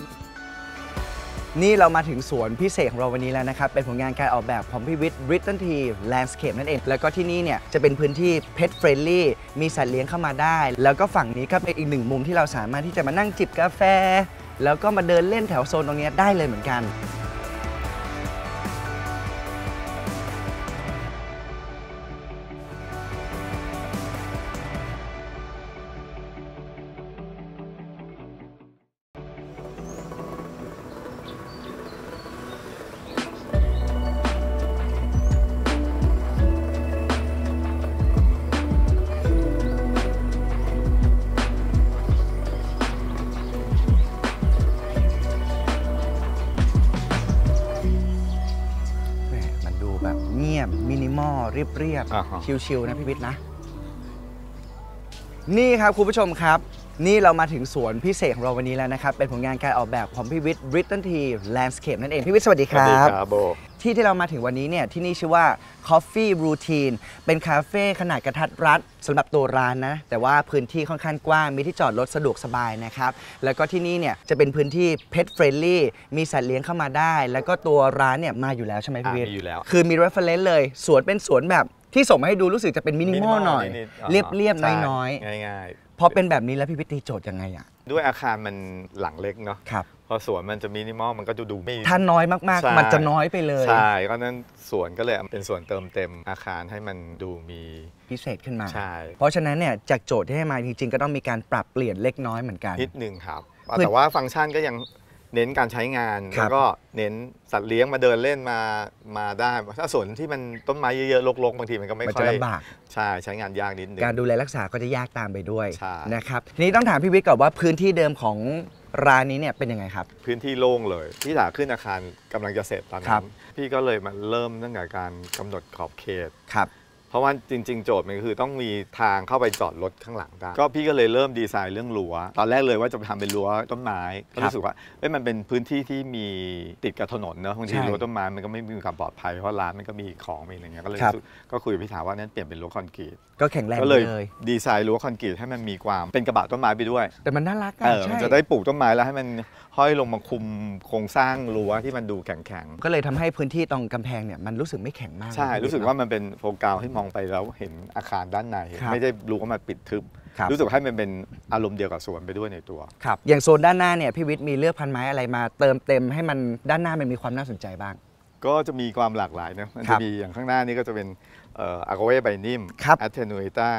[SPEAKER 5] นี่เรามาถึงสวนพิเศษของเราวันนี้แล้วนะครับเป็นผลงานการออกแบบของพี่วิทย์ Written Tea Landscape นั่นเองแล้วก็ที่นี่เนี่ยจะเป็นพื้นที่ Pet Friendly มีสัตว์เลี้ยงเข้ามาได้แล้วก็ฝั่งนี้ก็เป็นอีกหนึ่งมุมที่เราสามารถที่จะมานั่งจิบกาแฟแล้วก็มาเดินเล่นแถวโซนตรงนี้ได้เลยเหมือนกันมินิมอลเรียบๆชิลๆนะพี่วิทย์นะนี่ครับคุณผู้ชมครับนี่เรามาถึงสวนพิเศษของเราวันนี้แล้วนะครับเป็นผลงานการออกแบบของพี่วิทย์ Written Tea Landscape นั่นเองพี่วิทย์สวัสดีครับสวัสดีครับโบที่ที่เรามาถึงวันนี้เนี่ยที่นี่ชื่อว่า Coffee Routine เป็นคาเฟ่ขนาดกระทัดรัดสำหรับตัวร้านนะแต่ว่าพื้นที่ค่อนข้างกว้างมีที่จอดรถสะดวกสบายนะครับแล้วก็ที่นี่เนี่ยจะเป็นพื้นที่ Pet Friendly มีสัตว์เลี้ยงเข้ามาได้แล้วก็ตัวร้านเนี่ยมาอยู่แล้วใช่ไหมพี่วิทย์มีอยู่แล้วคือมี reference เลยสวนเป็นสวนแบบที่ส่งมาให้ดูรู้สึกจะเป็นมินิมอลหน่อยเรียบๆน้อยๆง่ายๆพอเป็นแบบนี้แล้วพี่วิทย์ตีโจทย์ยังไงอ่ะ
[SPEAKER 6] ด้วยอาคารมันหลังเล็กเนาะพอสวนมันจะมินิมอลมันก็จะดูไม่
[SPEAKER 5] ถ้าน้อยมากๆมันจะน้อยไปเลย
[SPEAKER 6] ใช่ก็นั้นสวนก็เลยเป็นส่วนเติมเต็มอาคารให้มันดูมี
[SPEAKER 5] พิเศษขึ้นมา
[SPEAKER 6] ใช่
[SPEAKER 5] เพราะฉะนั้นเนี่ยจากโจทย์ที่ให้มาจริงๆก็ต้องมีการปรับเปลี่ยนเล็กน้อยเหมือนกัน
[SPEAKER 6] นิดนึงครับแต่ว่าฟังก์ชันก็ยังเน้นการใช้งานแล้วก็เน้นสัตว์เลี้ยงมาเดินเล่นมามาได้ถ้าสวนที่มันต้นไม้เยอะๆรกๆบางทีมันก็ไม่ค่อย
[SPEAKER 5] ลำบาก
[SPEAKER 6] ใช่ใช้งานยากนิดนึง
[SPEAKER 5] การดูแลรักษาก็จะยากตามไปด้วยนะครับทีนี้ต้องถามพี่วิทย์ก่อนว่าพื้นที่เดิมของร้านนี้เนี่ยเป็นยังไงครับ
[SPEAKER 6] พื้นที่โล่งเลยที่ถาขึ้นอาคารกำลังจะเสร็จตอนนั้นพี่ก็เลยมาเริ่มตั้งแต่การกำหนดขอบเขต
[SPEAKER 5] ครับ
[SPEAKER 6] เพราะว่าจริงๆโจทย์มันคือต้องมีทางเข้าไปจอดรถข้างหลังได้ก็พี่ก็เลยเริ่มดีไซน์เรื่องรั้วตอนแรกเลยว่าจะทำเป็นรั้วต้นไม้ก็รู้สึกว่าเอ้ยมันเป็นพื้นที่ที่มีติดกับถนนเนอะบางทีรั้วต้นไม้มันก็ไม่มีความปลอดภัยเพราะร้านมันก็มีของมีอะไรเงี้ยก็เลยก็คุยกับพี่ถาว่านั้นเปลี่ยนเป็นรั้วคอนกรีต
[SPEAKER 5] ก็แข็งแรง
[SPEAKER 6] ก็เลยดีไซน์รั้วคอนกรีตให้มันมีความเป็นกระบะต้นไม้ไปด้วย
[SPEAKER 5] แต่มันน่ารัก
[SPEAKER 6] อ่ะมันจะได้ปลูกต้นไม้แล้วให้มันห้อยลงมาคุมโครงสร้างรั้วที่มันดูแข็ง
[SPEAKER 5] ๆก็เลยทำให้พื้นที่ตรงกำแพงเนี่ยมันรู้สึกไม่แข็งมาก
[SPEAKER 6] ใช่รู้สึกว่ามันเป็นโฟกัสให้มองไปแล้วเห็นอาคารด้านในไม่ได้รู้ว่ามันปิดทึบรู้สึกให้มันเป็นอารมณ์เดียวกับสวนไปด้วยในตัว
[SPEAKER 5] ครับอย่างโซนด้านหน้าเนี่ยพี่วิทย์มีเลือกพันไม้อะไรมาเติมเต็มให้มันด้านหน้ามันมีความน่าสนใจบ้าง
[SPEAKER 6] ก็จะมีความหลากหลายนะมันจะมีอย่างข้างหน้านี่ก็จะเป็นอะโกเวใบนิ่มแอทเทนูเอต้า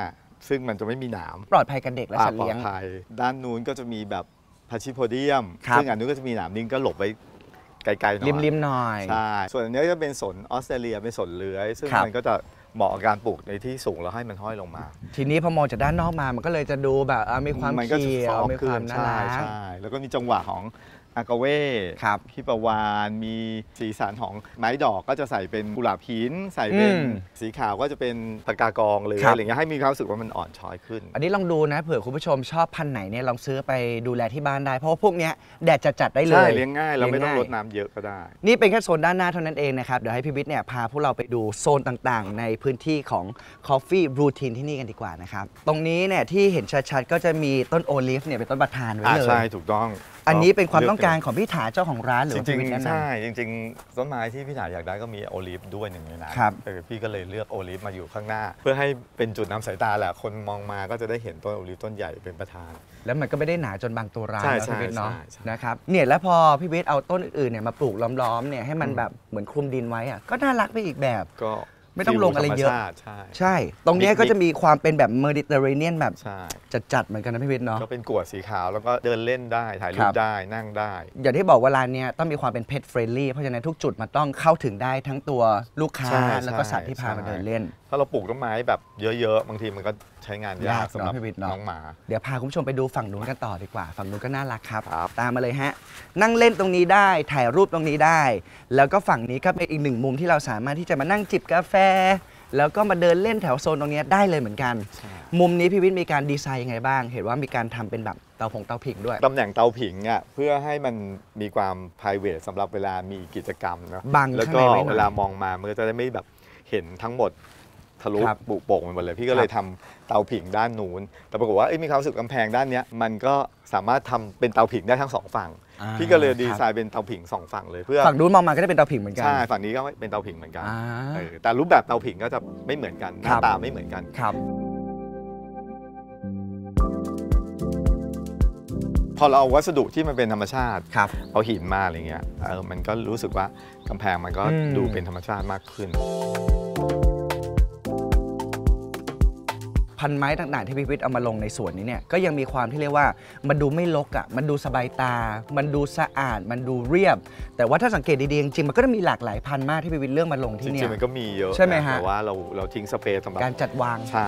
[SPEAKER 6] ซึ่งมันจะไม่มีหนาม
[SPEAKER 5] ปลอดภัยกับเด็กและสัตว์
[SPEAKER 6] ปลอ
[SPEAKER 5] เลี้ย
[SPEAKER 6] ด
[SPEAKER 5] ง
[SPEAKER 6] ภัยด้านนู้นก็จะมีแบบพาชิโพเดียม
[SPEAKER 5] ครับ
[SPEAKER 6] ซึ่งอันนู้นก็จะมีหนามนิ่งก็หลบไว้ไกลๆหน่อย
[SPEAKER 5] ริมๆหน่อย
[SPEAKER 6] ใช่ส่วนอันนี้ก็จะเป็นสนออสเตรเลียเป็นสนเลื้อยซึ่ง
[SPEAKER 5] ครับ
[SPEAKER 6] มันก็จะเหมาะกับการปลูกในที่สูงแล้วให้มันห้อยลงมา
[SPEAKER 5] ทีนี้พอมองจากด้านนอกมามันก็เลยจะดูแบบเอ่อมีความ
[SPEAKER 6] มันก็จะ
[SPEAKER 5] เขีย
[SPEAKER 6] ซอ
[SPEAKER 5] ว
[SPEAKER 6] ฟต์
[SPEAKER 5] มีค
[SPEAKER 6] ขึ้
[SPEAKER 5] วาม
[SPEAKER 6] น
[SPEAKER 5] น่า
[SPEAKER 6] ใช่
[SPEAKER 5] รัก
[SPEAKER 6] ใช่แล้วก็มีจังหวะของอากาเว่
[SPEAKER 5] ครับ
[SPEAKER 6] พิปวานมีสีสันของไม้ดอกก็จะใส่เป็นกุหลาบหินใส่เป็น
[SPEAKER 5] อืม
[SPEAKER 6] สีขาวก็จะเป็นปากากองเลย
[SPEAKER 5] ครับ
[SPEAKER 6] อะไรเงี้ยให้มีความรู้สึกว่ามันอ่อนช้อยขึ้น
[SPEAKER 5] อันนี้ลองดูนะเผื่อคุณผู้ชมชอบพันธุ์ไหนเนี่ยลองซื้อไปดูแลที่บ้านได้เพราะว่าพวกเนี้ยแดดจัดๆได้เลย
[SPEAKER 6] ใช่เลี้ยงง่ายเราไม่ต้อง
[SPEAKER 5] เลี้
[SPEAKER 6] ร
[SPEAKER 5] ย
[SPEAKER 6] ดน้ำเยอะก็ได้
[SPEAKER 5] นี่เป็นแค่โซนด้านหน้าเท่านั้นเองนะครับ เดี๋ยวให้พี่วิทย์เนี่ยพาพวกเราไปดูโซนต่างๆ ในพื้นที่ของ Coffee Routine ที่นี่กันดีกว่านะครับ ตรงนี้เนี่ยที่เห็นชัดๆ ก็จะมีต้นโอลิฟเนี่ยเป็นต้นประธานไว้
[SPEAKER 6] อ่า
[SPEAKER 5] เลย
[SPEAKER 6] ใช่ถูกต้อง
[SPEAKER 5] อันนี้เป็นความต้องการของพี่ถาเจ้าของร้านหรือ
[SPEAKER 6] จ
[SPEAKER 5] ว่า
[SPEAKER 6] ริ
[SPEAKER 5] พี่
[SPEAKER 6] ง
[SPEAKER 5] วิทย์แนะ
[SPEAKER 6] ๆ
[SPEAKER 5] นำ
[SPEAKER 6] ใช่จริงๆต้นไม้ที่พี่ถาอยากได้ก็มีโอลิฟด้วยหนึ่งในนั้น
[SPEAKER 5] ครับ
[SPEAKER 6] เออพี่ก็เลยเลือกโอลิฟมาอยู่ข้างหน้า เพื่อให้เป็นจุดนำสายตาแหละคนมองมาก็จะได้เห็นต้นโอลิฟต้นใหญ่เป็นประธาน
[SPEAKER 5] แล้วมันก็ไม่ได้หนาจนบางตัวร้าน
[SPEAKER 6] ใช่
[SPEAKER 5] นะ
[SPEAKER 6] ใช่
[SPEAKER 5] พี่วิทย์เนาะ
[SPEAKER 6] ใช่ใช่
[SPEAKER 5] นะครับเนี่ยแล้วพอพี่วิทย์เอาต้นอื่นๆเนี่ยมาปลูกล้อมๆเนี่ยให้มันแบบเหมือนคลุมดินไว้อะก็น่ารักไปอีกแบบ
[SPEAKER 6] ก็
[SPEAKER 5] ไม่ต้องลงอะไรเยอะ
[SPEAKER 6] ธมชาติใช่
[SPEAKER 5] ใช่ ตรงเนี้ย
[SPEAKER 6] นิดๆ
[SPEAKER 5] ก็จะมีความเป็นแบบเมดิเตอร์เรเนียนแบบ
[SPEAKER 6] ใช่
[SPEAKER 5] จัดๆเหมือนกันนะพี่วิทย์เนาะ
[SPEAKER 6] ก็เป็นกรวดสีขาวแล้วก็เดินเล่นได้ถ่ายรู
[SPEAKER 5] ครั
[SPEAKER 6] ป
[SPEAKER 5] บ
[SPEAKER 6] ได้นั่งได้
[SPEAKER 5] อย่างที่บอกว่าร้านเนี้ยต้องมีความเป็นเพ t เฟรนลี่เพราะฉะนั้นทุกจุดมันต้องเข้าถึงได้ทั้งตัวลูกค้า
[SPEAKER 6] ใช่
[SPEAKER 5] แล้วก็
[SPEAKER 6] ใช่
[SPEAKER 5] สัตว์ที่พามา
[SPEAKER 6] ใช่
[SPEAKER 5] เดินเล่น
[SPEAKER 6] ถ้าเราปลูกต้นไม้แบบเยอะๆ บางทีมันก็ใช้งานยาย
[SPEAKER 5] าก ก
[SPEAKER 6] สำหรับ
[SPEAKER 5] เนอะพี่วิทย์เนอะ
[SPEAKER 6] น้องหมา
[SPEAKER 5] เดี๋ยวพาคุณผู้ชมไปดูฝั่งนู้นกันต่อดีกว่า ฝั่งนู้นก็น่ารักครับ
[SPEAKER 6] ครับ
[SPEAKER 5] ตามมาเลยฮะ นั่งเล่นตรงนี้ได้ถ่ายรูปตรงนี้ได้ แล้วก็ฝั่งนี้ก็เป็นอีกหนึ่งมุมที่เราสามารถที่จะมานั่งจิบกาแฟ แล้วก็มาเดินเล่นแถวโซนตรงเนี้ยได้เลยเหมือนกัน มุมนี้พี่วิทย์มีการดีไซน์ยังไงบ้าง เห็นว่ามีการทำเป็นแบบเตาผงเตาผิงด้วย
[SPEAKER 6] ตำแหน่งเตาผิงอ่ะเพื่อให้มันมีความ p r i v a t สำหรับเวลามีกิจกรรมเนอะ
[SPEAKER 5] บัง
[SPEAKER 6] แล้ว
[SPEAKER 5] ข้าง
[SPEAKER 6] ก็
[SPEAKER 5] ในไว้หน่อย
[SPEAKER 6] เวลามองมามันก็จะได้ไม่แบบเห็นทั้งหมดทะลุ
[SPEAKER 5] ครับ
[SPEAKER 6] ปุโป่งไปหมดเลยพี่ก็เลยทำเตาผิงด้านนู้นแต่ปรากฏว่าเอ้ยมีความรู้สึกกำแพงด้านเนี้ยมันก็สามารถทำเป็นเตาผิงได้ทั้งสองฝั่ง
[SPEAKER 5] อ่า
[SPEAKER 6] พี่ก็เลยดี
[SPEAKER 5] ครับ
[SPEAKER 6] ไซน์เป็นเตาผิงสองฝั่งเลยเพื่อ
[SPEAKER 5] ฝั่งนู้นมองมาก็ได้เป็นเตาผิงเหมือนกัน
[SPEAKER 6] ใช่ฝั่งนี้ก็เป็นเตาผิงเหมือนกัน
[SPEAKER 5] อ่า
[SPEAKER 6] เออแต่รูปแบบเตาผิงก็จะไม่เหมือนกันห
[SPEAKER 5] ครั
[SPEAKER 6] น้า
[SPEAKER 5] บ
[SPEAKER 6] ตาไม่เหมือนกัน
[SPEAKER 5] ครับ
[SPEAKER 6] พอเราเอาวัสดุที่มันเป็นธรรมชาติ
[SPEAKER 5] ครับ
[SPEAKER 6] เอาหินมาอะไรเงี้ยเออมันก็รู้สึกว่ากำแพงมันก็
[SPEAKER 5] อืม
[SPEAKER 6] ดูเป็นธรรมชาติมากขึ้น
[SPEAKER 5] พันไม้ต่างๆที่พี่วิทย์เอามาลงในสวนนี้เนี่ยก็ยังมีความที่เรียกว่ามันดูไม่รกอ่ะมันดูสบายตา มันดูสะอาด มันดูเรียบ แต่ว่าถ้าสังเกตดีๆจริงๆมันก็จะมีหลากหลายพันธุ์มากที่พี่วิทย์เลือกมาลง
[SPEAKER 6] จ
[SPEAKER 5] ที่เนี่
[SPEAKER 6] ริ
[SPEAKER 5] ย
[SPEAKER 6] งๆมันก็มีเยอะ
[SPEAKER 5] ใช่ไหมฮะ
[SPEAKER 6] แต่ว่าเราเราทิ้งสเปซสำหรับ
[SPEAKER 5] การจัดวาง
[SPEAKER 6] ใช่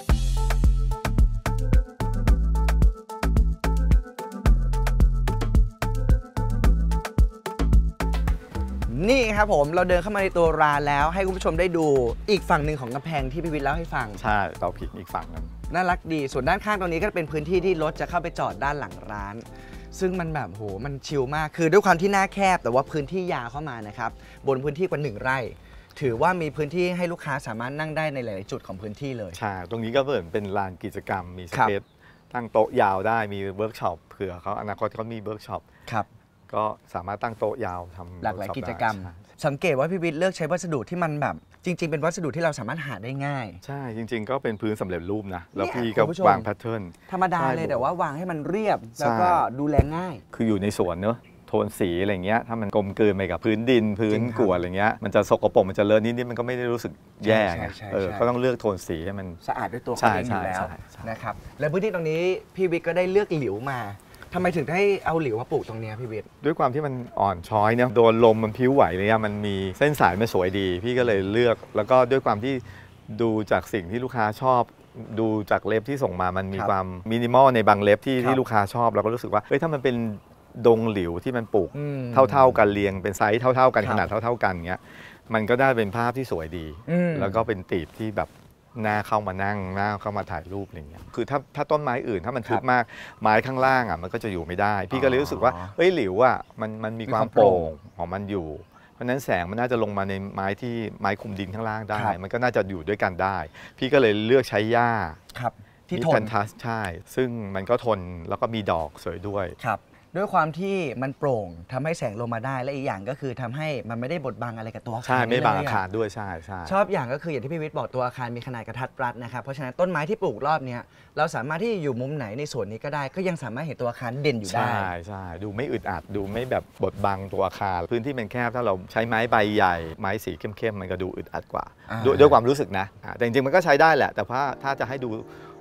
[SPEAKER 5] นี่ครับผมเราเดินเข้ามาในตัวร้านแล้วให้คุณผู้ชมได้ดูอีกฝั่งหนึ่งของกำแพงที่พี่วิทย์เล่าให้ฟัง
[SPEAKER 6] ใช่เตาผิงอีกฝั่งหนึง
[SPEAKER 5] น่ารักดีส่วนด้านข้างตรงนี้ก็เป็นพื้นที่ที่รถจะเข้าไปจอดด้านหลังร้าน ซึ่งมันแบบโหมันชิลมากคือด้วยความที่หน้าแคบแต่ว่าพื้นที่ยาวเข้ามานะครับบนพื้นที่กว่าหนึ่งไร่ ถือว่ามีพื้นที่ให้ลูกค้าสามารถนั่งได้ในหลายๆจุดของพื้นที่เลย
[SPEAKER 6] ใช่ตรงนี้ก็เหมือนเป็นลานกิจกรรมมีส
[SPEAKER 5] ครับ
[SPEAKER 6] เปซตั้งโต๊ะยาวได้มีเวิร์กช็อปเผื่อเขาอนาคตเขามีเวิร์กช็อป
[SPEAKER 5] ครับ
[SPEAKER 6] ก็สามารถตั้งโต๊ะยาวทำ
[SPEAKER 5] หลากหลาย
[SPEAKER 6] workshop
[SPEAKER 5] กิจกรรม
[SPEAKER 6] ได้
[SPEAKER 5] สังเกตว่าพี่วิทย์เลือกใช้วัสดุที่มันแบบจริง ๆ เป็นวัสดุที่เราสามารถหาได้ง่าย
[SPEAKER 6] ใช่จริง ๆ ก็เป็นพื้นสำเร็จรูปนะ แล้ว
[SPEAKER 5] เนี่ย
[SPEAKER 6] พี่ก็
[SPEAKER 5] คุณผู้ชม
[SPEAKER 6] วางแพทเทิร์น
[SPEAKER 5] ธรรมดา
[SPEAKER 6] ใช่
[SPEAKER 5] เลยแต่ว่าวางให้มันเรียบ
[SPEAKER 6] ใช่
[SPEAKER 5] แล้วก็ดูแลง่าย
[SPEAKER 6] คืออยู่ในสวนเนอะโทนสีอะไรเงี้ยถ้ามันกลมกลืนไปกับพื้นดินพื้น
[SPEAKER 5] จริงครับ
[SPEAKER 6] กรวดอะไรเงี้ยมันจะสกปรกมันจะเลอะนิดๆมันก็ไม่ได้รู้สึกแย่
[SPEAKER 5] ใช่
[SPEAKER 6] ไง
[SPEAKER 5] ใช่
[SPEAKER 6] เออ
[SPEAKER 5] ใช่
[SPEAKER 6] ก็ต้องเลือกโทนสีให้มัน
[SPEAKER 5] สะอาดด้วยตัว
[SPEAKER 6] ใช่
[SPEAKER 5] เขาเองอยู่แล้ว
[SPEAKER 6] ใช่ใช่ใช่
[SPEAKER 5] นะครับและพื้นที่ตรงนี้พี่วิทย์ก็ได้เลือกหลิวมาทำไมถึงได้เอาหลิวมาปลูกตรงเนี้ยพี่วิทย์
[SPEAKER 6] ด้วยความที่มันอ่อนช้อยเนี่ยโดนลมมันพิ้วไหวเลยอะมันมีเส้นสายมันสวยดี พี่ก็เลยเลือกแล้วก็ด้วยความที่ดูจากสิ่งที่ลูกค้าชอบ ดูจากเล็บที่ส่งมามันมี
[SPEAKER 5] ครับ
[SPEAKER 6] ความมินิมอลในบางเล็บที่
[SPEAKER 5] ครับ
[SPEAKER 6] ที่ลูกค้าชอบเราก็รู้สึกว่าเฮ้ยถ้ามันเป็นดงหลิวที่มันปลูก
[SPEAKER 5] อืม
[SPEAKER 6] เท่าๆกันเรียงเป็นไซส์เท่าๆกัน
[SPEAKER 5] ครับ
[SPEAKER 6] ขนาดเท่า ๆกันเงี้ยมันก็ได้เป็นภาพที่สวยดี
[SPEAKER 5] อืม
[SPEAKER 6] แล้วก็เป็นตีบที่แบบหน้าเข้ามานั่งหน้าเข้ามาถ่ายรูปอะไรเงี้ยคือถ้าถ้าต้นไม้อื่นถ้ามันทึบมากไม้ข้างล่างอ่ะมันก็จะอยู่ไม่ได้ พี่ก็เลยรู้สึกว่าเฮ้ยหลิวอ่ะมันมันมีความโปร่งของมันอยู่ เพราะฉะนั้นแสงมันน่าจะลงมาในไม้ที่ไม้คุมดินข้างล่างได้ มันก็น่าจะอยู่ด้วยกันได้ พี่ก็เลยเลือกใช้หญ้า
[SPEAKER 5] ครับที่
[SPEAKER 6] มี
[SPEAKER 5] ท
[SPEAKER 6] แพ
[SPEAKER 5] น
[SPEAKER 6] นทัสใช่ ซึ่งมันก็ทนแล้วก็มีดอกสวยด้วย
[SPEAKER 5] ครับด้วยความที่มันโปร่งทำให้แสงลงมาได้และอีกอย่างก็คือทำให้มันไม่ได้บดบังอะไรกับตัวอาคาร
[SPEAKER 6] ใช่ไม่บาง
[SPEAKER 5] เลย
[SPEAKER 6] อาคารด้วยใช่ใช่
[SPEAKER 5] ชอบอย่างก็คืออย่างที่พี่วิทย์บอกตัวอาคารมีขนาดกระทัดรัดนะครับเพราะฉะนั้นต้นไม้ที่ปลูกรอบเนี้ยเราสามารถที่จะอยู่มุมไหนในสวนนี้ก็ได้ ก็ยังสามารถเห็นตัวอาคารเด่นอยู่ได้
[SPEAKER 6] ใช่ใช่ดูไม่อึดอัดดูไม่แบบบดบังตัวอาคารพื้นที่มันแคบถ้าเราใช้ไม้ใบใหญ่ไม้สีเข้มๆมันก็ดูอึดอัดกว่า
[SPEAKER 5] อ่า
[SPEAKER 6] ด้วยด้วยความรู้สึกนะอ่าแต่จริงๆมันก็ใช้ได้แหละ แต่ว่าถ้าจะให้ดู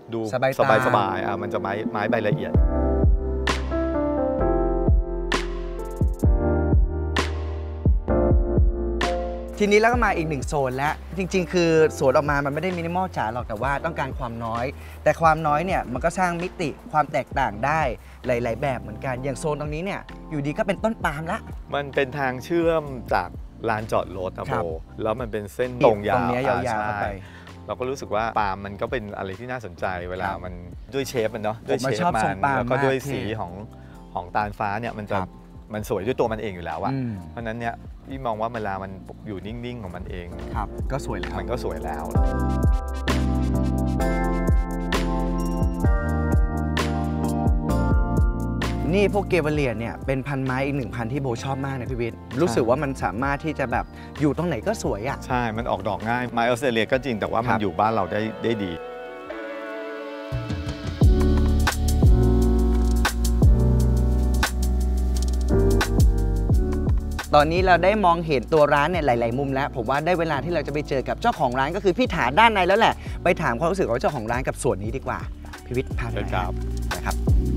[SPEAKER 6] ดู
[SPEAKER 5] สบาย
[SPEAKER 6] สบายสบายอ่ะมันจะไม้ไม้ใบละเอียด
[SPEAKER 5] ทีนี้แล้วก็มาอีกหนึ่งโซนแล้วจริงๆคือสวนออกมามันไม่ได้มินิมอลจ๋าหรอกแต่ว่าต้องการความน้อยแต่ความน้อยเนี่ยมันก็สร้างมิติความแตกต่างได้หลายๆแบบเหมือนกันอย่างโซนตรงนี้เนี่ยอยู่ดีก็เป็นต้นปาล์มละ
[SPEAKER 6] มันเป็นทางเชื่อมจากลานจอดรถนะ
[SPEAKER 5] ครั
[SPEAKER 6] โบบ แล้วมันเป็นเส้นตรงยาว
[SPEAKER 5] ตรงนี้ยาวๆเข้าไป
[SPEAKER 6] เราก็รู้สึกว่าปาล์มมันก็เป็นอะไรที่น่าสนใจเวลามันด้วยเชฟมันเนาะด้วย
[SPEAKER 5] ผม
[SPEAKER 6] เชฟ
[SPEAKER 5] ชอบ
[SPEAKER 6] มั
[SPEAKER 5] ทรง
[SPEAKER 6] น
[SPEAKER 5] ปาล์ม
[SPEAKER 6] แล้วก็ด้วย
[SPEAKER 5] มาก
[SPEAKER 6] สี
[SPEAKER 5] พี่
[SPEAKER 6] ของของตาลฟ้าเนี่ยมันจะ
[SPEAKER 5] ครับ
[SPEAKER 6] มันสวยด้วยตัวมันเองอยู่แล้วอะ
[SPEAKER 5] อืม
[SPEAKER 6] เพราะฉะนั้นเนี่ยพี่มองว่าเวลามันอยู่นิ่งๆของมันเอง
[SPEAKER 5] ครับก็สวยแล้ว
[SPEAKER 6] มันก็สวยแล้ว
[SPEAKER 5] นี่พวกเกเวเลียเนี่ยเป็นพันไม้อีกหนึ่งพันที่โบชอบมากนะพี่วิทย์รู้สึกว่ามันสามารถที่จะแบบอยู่ตรงไหนก็สวยอ่ะ
[SPEAKER 6] ใช่ มันออกดอกง่ายไม้ออสเตรเลียก็จริงแต่ว่ามัน
[SPEAKER 5] ครับ
[SPEAKER 6] อยู่บ้านเราได้ได้ดี
[SPEAKER 5] ตอนนี้เราได้มองเห็นตัวร้านเนี่ยหลาย ๆ มุมแล้วผมว่าได้เวลาที่เราจะไปเจอกับเจ้าของร้านก็คือพี่ถาด้านในแล้วแหละไปถามความรู้สึกของเจ้าของร้านกับส่วนนี้ดีกว่าพี่วิทย์พาไป
[SPEAKER 6] เชิญครับ
[SPEAKER 5] นะครับ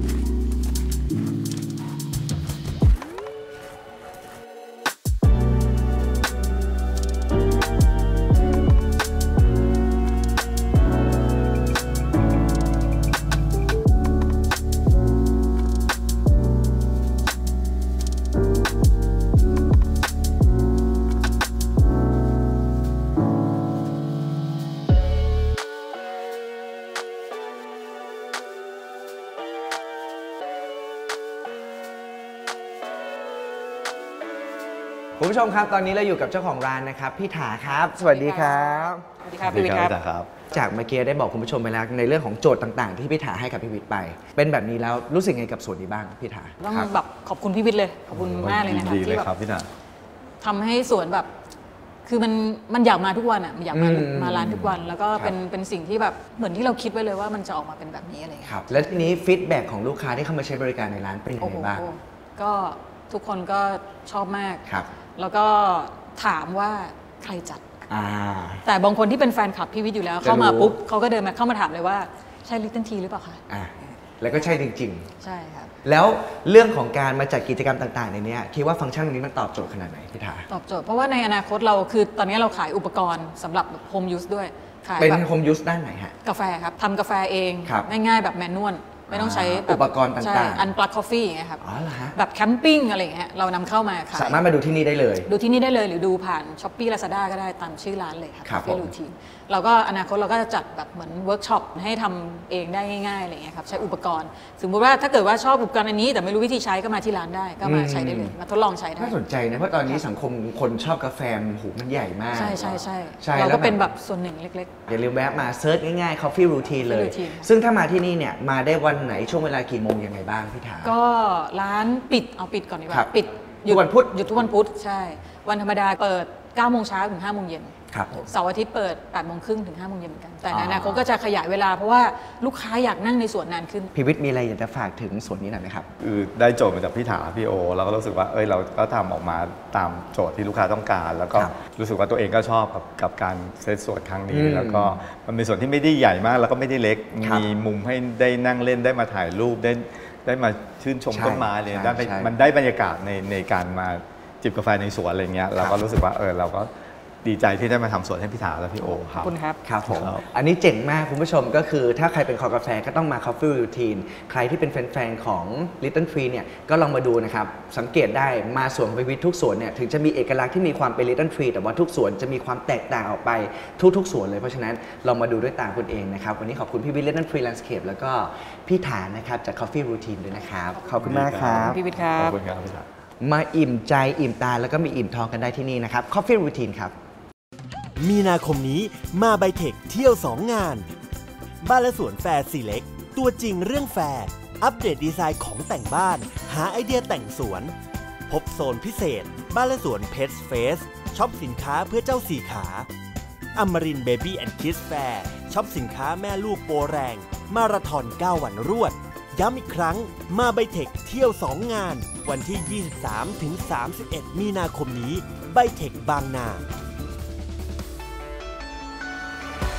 [SPEAKER 5] คุณผู้ชมครับตอนนี้เราอยู่กับเจ้าของร้านนะครับพี่ถาครับสวัสดีครับ
[SPEAKER 7] สวัสดีครับพี่วิทย์ครับ
[SPEAKER 6] ครับ
[SPEAKER 5] จากเมื่อกี้ได้บอกคุณผู้ชมไปแล้วในเรื่องของโจทย์ต่างๆ ที่พี่ถาให้กับพี่วิทย์ไป เป็นแบบนี้แล้วรู้สึกไงกับส่วนนี้บ้างพี่ถา
[SPEAKER 7] ต้อง
[SPEAKER 5] ครับ
[SPEAKER 7] แบบขอบคุณพี่วิทย์เลยขอบคุณมากเลยนะครับ
[SPEAKER 6] ดีเลย
[SPEAKER 7] ที่แบ
[SPEAKER 6] ครับ
[SPEAKER 7] บ
[SPEAKER 6] พี่นา
[SPEAKER 7] ทำให้สวนแบบ คือมันมันอยากมาทุกวันอ่ะมันอยากมา
[SPEAKER 5] อืม
[SPEAKER 7] มาร้านทุกวัน แล้วก็
[SPEAKER 5] ครับ
[SPEAKER 7] เป็นเป็นสิ่งที่แบบเหมือนที่เราคิดไว้เลยว่ามันจะออกมาเป็นแบบนี้อะไรอย่างเงี้ย
[SPEAKER 5] ครับและทีนี้ฟีดแบ็กของลูกค้าที่เข้ามาใช้บริการในร้านเป็นยัง
[SPEAKER 7] โอ้
[SPEAKER 5] ไง
[SPEAKER 7] โห
[SPEAKER 5] บ้าง
[SPEAKER 7] ก็ทุกคนก็ชอบมาก
[SPEAKER 5] ครับ
[SPEAKER 7] แล้วก็ถามว่าใครจัด
[SPEAKER 5] อ่า
[SPEAKER 7] แต่บางคนที่เป็นแฟนคลับพี่วิทย์อยู่แล้ว
[SPEAKER 5] จะ
[SPEAKER 7] เข้ามา
[SPEAKER 5] รู้
[SPEAKER 7] ปุ๊บเขาก็เดินมาเข้ามาถามเลยว่าใช่ลิตเติ้ลทีหรือเปล่าคะ
[SPEAKER 5] อ่าแล้วก็ใช่จริง
[SPEAKER 7] ใช่ครับ
[SPEAKER 5] ๆ แล้วเรื่องของการมาจัดกิจกรรมต่างๆในเนี้ยคิดว่าฟังก์ชันตรงนี้มันตอบโจทย์ขนาดไหนพี่ถา
[SPEAKER 7] ตอบโจทย์เพราะว่าในอนาคตเราคือตอนนี้เราขายอุปกรณ์สำหรับโฮมยูสด้วยขาย
[SPEAKER 5] เป็น
[SPEAKER 7] แบบ
[SPEAKER 5] โฮมยูสด้านไหนฮะ
[SPEAKER 7] กาแฟครับทำกาแฟเอง
[SPEAKER 5] ครับ
[SPEAKER 7] ง่ายๆแบบแมนนวลไม่ต้องใช้แบบ
[SPEAKER 5] อุปกรณ์ต่างๆ
[SPEAKER 7] ใช่อันปลั๊กกาแฟอย่างเงี้ยครับ
[SPEAKER 5] อ๋อเหรอฮะ
[SPEAKER 7] แบบแคมปิ้งอะไรอย่างเงี้ยเรานำเข้ามาขาย
[SPEAKER 5] สามารถมาดูที่นี่ได้เลย
[SPEAKER 7] ดูที่นี่ได้เลยหรือดูผ่านช้อปปี้ลาซาด้าก็ได้ตามชื่อร้านเลยครับ
[SPEAKER 5] ครับ
[SPEAKER 7] Coffee
[SPEAKER 5] ผม
[SPEAKER 7] Routine เราก็อนาคตเราก็จะจัดแบบเหมือนเวิร์กช็อปให้ทำเองได้ง่ายๆอะไรอย่างเงี้ยครับใช้อุปกรณ์สมมติว่าถ้าเกิดว่าชอบอุปกรณ์อันนี้แต่ไม่รู้วิธีใช้ก็มาที่ร้านได้ก็มาใช้ได้เลยมาทดลองใช้ได้
[SPEAKER 5] น่าสนใจนะเพราะตอนนี้สังคมคนชอบกาแฟมันหูมันใหญ่มาก
[SPEAKER 7] ใช่ใช่ใช่
[SPEAKER 5] ใช่
[SPEAKER 7] เรา
[SPEAKER 5] แล้
[SPEAKER 7] ก็
[SPEAKER 5] ว
[SPEAKER 7] เป็นแบบส่วนหนึ่งเล็ก
[SPEAKER 5] อย่าลืมแวะมาเซิร์ชง่ายๆ Coffee Routine เลย
[SPEAKER 7] Routine
[SPEAKER 5] ซึ่งถ้ามาที่นี่เนี่ยมาได้วันไหนช่วงเวลากี่โมงยังไงบ้างพี่ถา
[SPEAKER 7] ๆ ก็ร้านปิดเอาปิดก่อนดีก
[SPEAKER 5] ครั
[SPEAKER 7] ว่า
[SPEAKER 5] บ
[SPEAKER 7] ปิด
[SPEAKER 5] ทุกวันพุธ
[SPEAKER 7] หยุดทุกวันพุธใช่ วันธรรมดาเปิดเก้าโมงเช้าถึงห้าโมงเย็น
[SPEAKER 5] ครับผม
[SPEAKER 7] เสาร์อาทิตย์เปิดแปดโมงครึ่งถึงห้าโมงเย็นเหมือนกัน แต่ใน
[SPEAKER 5] อ่า
[SPEAKER 7] อนาคตก็จะขยายเวลาเพราะว่าลูกค้าอยากนั่งในสวนนานขึ้น
[SPEAKER 5] พี่วิทย์มีอะไรอยากจะฝากถึงส่วนนี้หน่อยไหมครับ
[SPEAKER 6] คือได้โจทย์มาจากพี่ถาพี่โอเราก็รู้สึกว่าเอ้ยเราก็ทำออกมาตามโจทย์ที่ลูกค้าต้องการ แล้วก็
[SPEAKER 5] ครับ
[SPEAKER 6] รู้สึกว่าตัวเองก็ชอบกับกับการเซตส่วนครั้งนี้
[SPEAKER 5] อืม
[SPEAKER 6] แล้วก็มันเป็นส่วนที่ไม่ได้ใหญ่มากแล้วก็ไม่ได้เล็ก
[SPEAKER 5] ครับ
[SPEAKER 6] มีมุมให้ได้นั่งเล่นได้มาถ่ายรูปได้ได้มาชื่นชม
[SPEAKER 5] ใช่
[SPEAKER 6] ต้นไม้เลย
[SPEAKER 5] ใช่
[SPEAKER 6] ได้ไป
[SPEAKER 5] ใช่
[SPEAKER 6] มันได้บรรยากาศในในการมาจิบกาแฟในสวนอะไรเงี้ยเราก็รู้สึกว่าเออเราก็ดีใจที่ได้มาทำสวนให้พี่ถาและพี่โอครับ
[SPEAKER 7] ขอบคุณครับ
[SPEAKER 5] ครับผม
[SPEAKER 6] ครับ
[SPEAKER 5] อันนี้เจ๋งมากคุณผู้ชมก็คือถ้าใครเป็นคอกาแฟก็ต้องมา Coffee Routine ใครที่เป็นแฟนๆของ Little Tree เนี่ยก็ลองมาดูนะครับ สังเกตได้มาสวนของพี่วิทย์ทุกสวนเนี่ยถึงจะมีเอกลักษณ์ที่มีความเป็น Little Tree แต่ว่าทุกสวนจะมีความแตกต่างออกไปทุกๆสวนเลยเพราะฉะนั้นลองมาดูด้วยตาคุณเองนะครับวันนี้ขอบคุณพี่วิทย์ Little Tree Landscape แล้วก็พี่ฐานนะครับจาก Coffee Routine ด้วยนะครับขอบคุณมากครับ
[SPEAKER 7] พี่วิทย์ครั
[SPEAKER 6] ขอบบ คุณครับพี่ถา
[SPEAKER 5] มาอิ่มใจอิ่มตาแล้วก็มีอิ่มท้องกันได้ที่นี่นะครับ Coffee Routine ครับ
[SPEAKER 2] มีนาคมนี้มาไบเทคเที่ยวสองงาน บ้านและสวนแฟร์ซีเล็กตัวจริงเรื่องแฟร์อัปเดตดีไซน์ของแต่งบ้าน หาไอเดียแต่งสวน พบโซนพิเศษ บ้านและสวนเพชรเฟสช็อปสินค้าเพื่อเจ้าสี่ขาอมรินเบบี้แอนด์คิสแฟร์ช็อปสินค้าแม่ลูกโปรแรง มาราธอนเก้าวันรวด ย้ำอีกครั้งมาไบเทคเที่ยวสองงาน วันที่ ยี่สิบสามถึงสามสิบเอ็ด มีนาคมนี้ไบเทคบางนา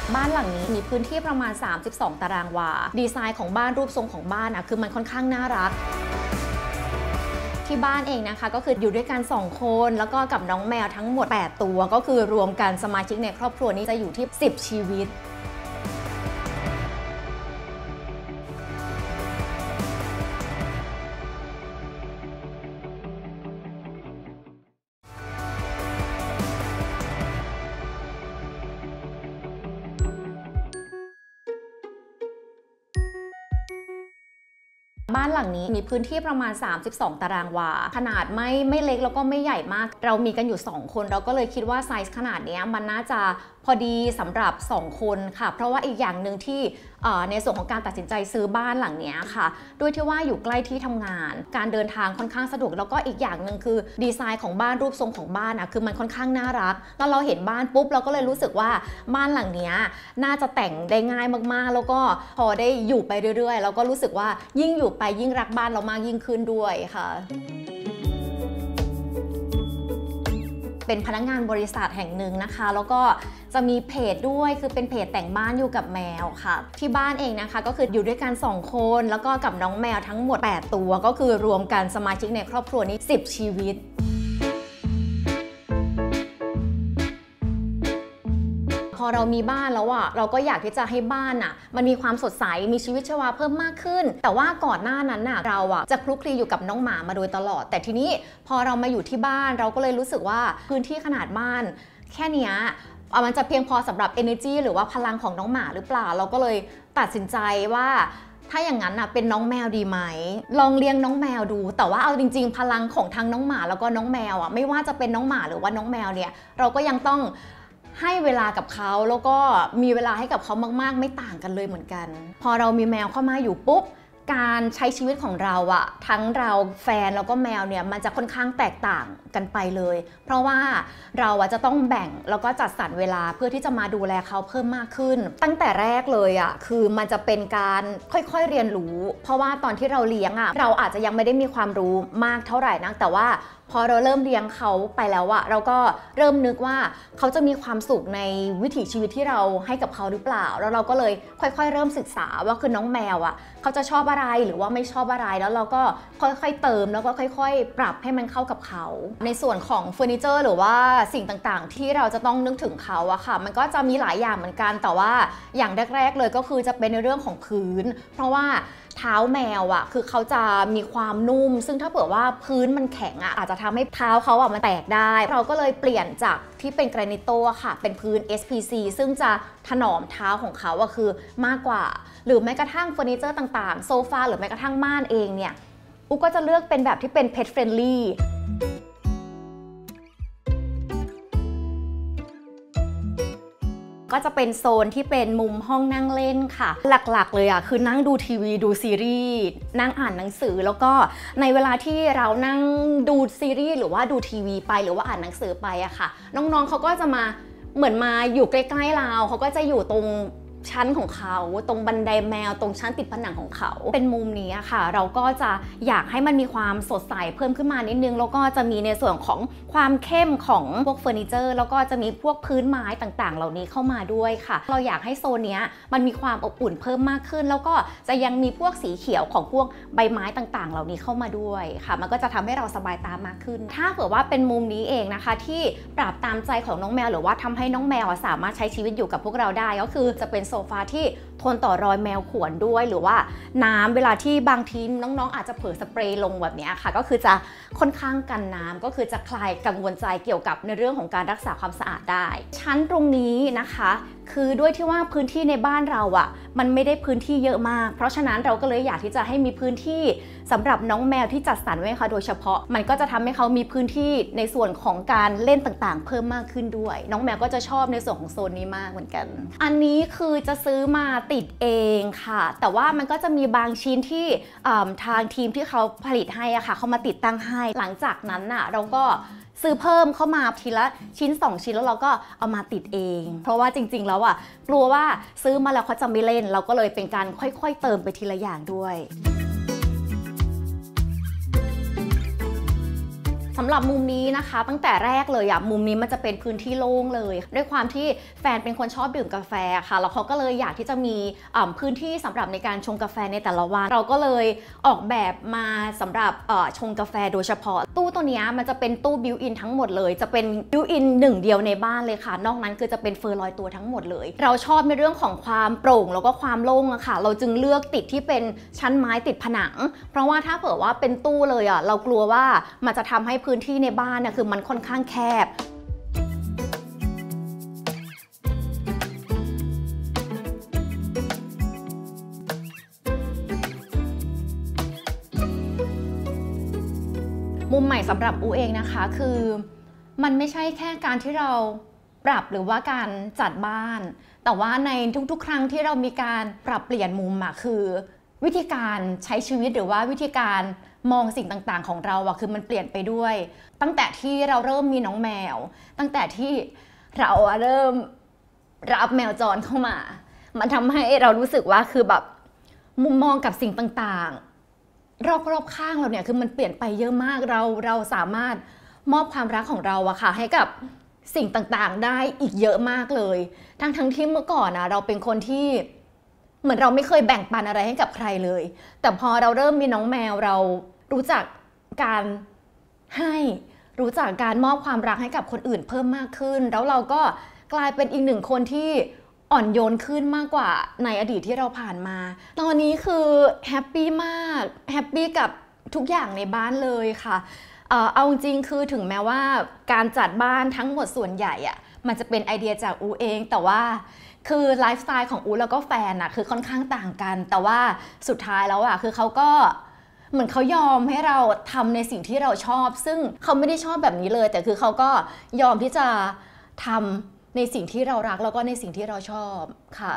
[SPEAKER 8] บ้านหลังนี้มีพื้นที่ประมาณสามสิบสองตารางวาดีไซน์ของบ้านรูปทรงของบ้านอ่ะคือมันค่อนข้างน่ารักที่บ้านเองนะคะก็คืออยู่ด้วยกันสองคนแล้วก็กับน้องแมวทั้งหมดแปดตัวก็คือรวมกันสมาชิกในครอบครัวนี้จะอยู่ที่สิบชีวิตบ้านหลังนี้มีพื้นที่ประมาณสามสิบสองตารางวาขนาดไม่ไม่เล็กแล้วก็ไม่ใหญ่มากเรามีกันอยู่สองคนเราก็เลยคิดว่าไซส์ขนาดนี้มันน่าจะพอดีสำหรับสองคนค่ะเพราะว่าอีกอย่างหนึ่งที่ในส่วนของการตัดสินใจซื้อบ้านหลังนี้ค่ะด้วยที่ว่าอยู่ใกล้ที่ทำงานการเดินทางค่อนข้างสะดวกแล้วก็อีกอย่างหนึ่งคือดีไซน์ของบ้านรูปทรงของบ้านอ่ะคือมันค่อนข้างน่ารักแล้วเราเห็นบ้านปุ๊บเราก็เลยรู้สึกว่าบ้านหลังนี้น่าจะแต่งได้ง่ายมากๆแล้วก็พอได้อยู่ไปเรื่อยๆแล้วก็รู้สึกว่ายิ่งอยู่ไปยิ่งรักบ้านเรามากยิ่งขึ้นด้วยค่ะเป็นพนักงานบริษัทแห่งหนึ่งนะคะแล้วก็จะมีเพจด้วยคือเป็นเพจแต่งบ้านอยู่กับแมวค่ะที่บ้านเองนะคะก็คืออยู่ด้วยกันสองคนแล้วก็กับน้องแมวทั้งหมดแปดตัวก็คือรวมกันสมาชิกในครอบครัวนี้สิบชีวิตพอเรามีบ้านแล้วอะเราก็อยากที่จะให้บ้านอะมันมีความสดใสมีชีวิตชีวาเพิ่มมากขึ้นแต่ว่าก่อนหน้านั้นอะเราอะจะคลุกคลีอยู่กับน้องหมามาโดยตลอดแต่ทีนี้พอเรามาอยู่ที่บ้านเราก็เลยรู้สึกว่าพื้นที่ขนาดบ้านแค่นี้มันจะเพียงพอสำหรับ energy หรือว่าพลังของน้องหมาหรือเปล่าเราก็เลยตัดสินใจว่าถ้าอย่างนั้นนะเป็นน้องแมวดีไหมลองเลี้ยงน้องแมวดูแต่ว่าเอาจริงๆพลังของทั้งน้องหมาแล้วก็น้องแมวอ่ะไม่ว่าจะเป็นน้องหมาหรือว่าน้องแมวเนี่ยเราก็ยังต้องให้เวลากับเขาแล้วก็มีเวลาให้กับเขามากๆไม่ต่างกันเลยเหมือนกันพอเรามีแมวเข้ามาอยู่ปุ๊บการใช้ชีวิตของเราอะทั้งเราแฟนแล้วก็แมวเนี่ยมันจะค่อนข้างแตกต่างกันไปเลยเพราะว่าเราอะจะต้องแบ่งแล้วก็จัดสรรเวลาเพื่อที่จะมาดูแลเขาเพิ่มมากขึ้นตั้งแต่แรกเลยอะคือมันจะเป็นการค่อยๆเรียนรู้เพราะว่าตอนที่เราเลี้ยงอะเราอาจจะยังไม่ได้มีความรู้มากเท่าไหร่นักแต่ว่าพอเราเริ่มเลี้ยงเขาไปแล้วอะเราก็เริ่มนึกว่าเขาจะมีความสุขในวิถีชีวิตที่เราให้กับเขาหรือเปล่าแล้วเราก็เลยค่อยๆเริ่มศึกษาว่าคือน้องแมวอะเขาจะชอบอะไรหรือว่าไม่ชอบอะไรแล้วเราก็ค่อยๆเติมแล้วก็ค่อยๆปรับให้มันเข้ากับเขาในส่วนของเฟอร์นิเจอร์หรือว่าสิ่งต่างๆที่เราจะต้องนึกถึงเขาอะค่ะมันก็จะมีหลายอย่างเหมือนกันแต่ว่าอย่างแรกๆเลยก็คือจะเป็นในเรื่องของพื้นเพราะว่าเท้าแมวอะคือเขาจะมีความนุ่มซึ่งถ้าเผื่อว่าพื้นมันแข็งอะอาจจะทำให้เท้าเขาอะมันแตกได้เราก็เลยเปลี่ยนจากที่เป็นแกรนิโตค่ะเป็นพื้น เอส พี ซี ซึ่งจะถนอมเท้าของเขาอะคือมากกว่าหรือแม้กระทั่งเฟอร์นิเจอร์ต่างๆโซฟาหรือแม้กระทั่งม่านเองเนี่ยอุก็จะเลือกเป็นแบบที่เป็น Pet Friendlyก็จะเป็นโซนที่เป็นมุมห้องนั่งเล่นค่ะหลักๆเลยอ่ะคือนั่งดูทีวีดูซีรีส์นั่งอ่านหนังสือแล้วก็ในเวลาที่เรานั่งดูซีรีส์หรือว่าดูทีวีไปหรือว่าอ่านหนังสือไปอะค่ะน้องๆเขาก็จะมาเหมือนมาอยู่ใกล้ๆเราเขาก็จะอยู่ตรงชั้นของเขาตรงบันไดแมวตรงชั้นติดผนังของเขาเป็นมุมนี้ค่ะเราก็จะอยากให้มันมีความสดใสเพิ่มขึ้นมานิดนึงแล้วก็จะมีในส่วนของความเข้มของพวกเฟอร์นิเจอร์แล้วก็จะมีพวกพื้นไม้ต่างๆเหล่านี้เข้ามาด้วยค่ะเราอยากให้โซนนี้มันมีความอบอุ่นเพิ่มมากขึ้นแล้วก็จะยังมีพวกสีเขียวของพวกใบไม้ต่างๆเหล่านี้เข้ามาด้วยค่ะมันก็จะทำให้เราสบายตามากขึ้นถ้าเผื่อว่าเป็นมุมนี้เองนะคะที่ปรับตามใจของน้องแมวหรือว่าทำให้น้องแมวสามารถใช้ชีวิตอยู่กับพวกเราได้ก็คือจะเป็นโซฟาที่ทนต่อรอยแมวข่วนด้วยหรือว่าน้ำเวลาที่บางทีน้องๆอาจจะเผลอสเปรย์ลงแบบนี้ค่ะก็คือจะค่อนข้างกันน้ำก็คือจะคลายกังวลใจเกี่ยวกับในเรื่องของการรักษาความสะอาดได้ชั้นตรงนี้นะคะคือด้วยที่ว่าพื้นที่ในบ้านเราอ่ะมันไม่ได้พื้นที่เยอะมากเพราะฉะนั้นเราก็เลยอยากที่จะให้มีพื้นที่สำหรับน้องแมวที่จัดสรรไว้ค่ะโดยเฉพาะมันก็จะทำให้เขามีพื้นที่ในส่วนของการเล่นต่างๆเพิ่มมากขึ้นด้วยน้องแมวก็จะชอบในส่วนของโซนนี้มากเหมือนกันอันนี้คือจะซื้อมาติดเองค่ะแต่ว่ามันก็จะมีบางชิ้นที่ทางทีมที่เขาผลิตให้อะค่ะเขามาติดตั้งให้หลังจากนั้นน่ะเราก็ซื้อเพิ่มเข้ามาทีละชิ้นสองชิ้นแล้วเราก็เอามาติดเองเพราะว่าจริงๆแล้วอ่ะกลัวว่าซื้อมาแล้วเขาจะไม่เล่นเราก็เลยเป็นการค่อยๆเติมไปทีละอย่างด้วยสำหรับมุมนี้นะคะตั้งแต่แรกเลยอะมุมนี้มันจะเป็นพื้นที่โล่งเลยด้วยความที่แฟนเป็นคนชอบดื่มกาแฟค่ะแล้วเขาก็เลยอยากที่จะมีพื้นที่สำหรับในการชงกาแฟในแต่ละวันเราก็เลยออกแบบมาสำหรับชงกาแฟโดยเฉพาะตู้ตัวนี้มันจะเป็นตู้บิวอินทั้งหมดเลยจะเป็นบิวอินหนึ่งเดียวในบ้านเลยค่ะนอกนั้นคือจะเป็นเฟอร์ลอยตัวทั้งหมดเลยเราชอบในเรื่องของความโปร่งแล้วก็ความโล่งอะค่ะเราจึงเลือกติดที่เป็นชั้นไม้ติดผนังเพราะว่าถ้าเผื่อว่าเป็นตู้เลยอะเรากลัวว่ามันจะทำให้พื้นที่ในบ้านเนี่ยคือมันค่อนข้างแคบมุมใหม่สำหรับอูเองนะคะคือมันไม่ใช่แค่การที่เราปรับหรือว่าการจัดบ้านแต่ว่าในทุกๆครั้งที่เรามีการปรับเปลี่ยนมุมอะคือวิธีการใช้ชีวิตหรือว่าวิธีการมองสิ่งต่างๆของเราอะคือมันเปลี่ยนไปด้วยตั้งแต่ที่เราเริ่มมีน้องแมวตั้งแต่ที่เราเริ่มรับแมวจรเข้ามามันทำให้เรารู้สึกว่าคือแบบมุมมองกับสิ่งต่างๆรอบๆข้างเราเนี่ยคือมันเปลี่ยนไปเยอะมากเราเราสามารถมอบความรักของเราอะค่ะให้กับสิ่งต่างๆได้อีกเยอะมากเลยทั้งทั้งที่เมื่อก่อนนะเราเป็นคนที่เหมือนเราไม่เคยแบ่งปันอะไรให้กับใครเลยแต่พอเราเริ่มมีน้องแมวเรารู้จักการให้รู้จักการมอบความรักให้กับคนอื่นเพิ่มมากขึ้นแล้วเราก็กลายเป็นอีกหนึ่งคนที่อ่อนโยนขึ้นมากกว่าในอดีตที่เราผ่านมาตอนนี้คือแฮปปี้มากแฮปปี้กับทุกอย่างในบ้านเลยค่ะเอาจริงคือถึงแม้ว่าการจัดบ้านทั้งหมดส่วนใหญ่อะมันจะเป็นไอเดียจากอูเองแต่ว่าคือไลฟ์สไตล์ของอูแล้วก็แฟนอะคือค่อนข้างต่างกันแต่ว่าสุดท้ายแล้วอะคือเขาก็เหมือนเขายอมให้เราทำในสิ่งที่เราชอบซึ่งเขาไม่ได้ชอบแบบนี้เลยแต่คือเขาก็ยอมที่จะทำในสิ่งที่เรารักแล้วก็ในสิ่งที่เราชอบค่ะ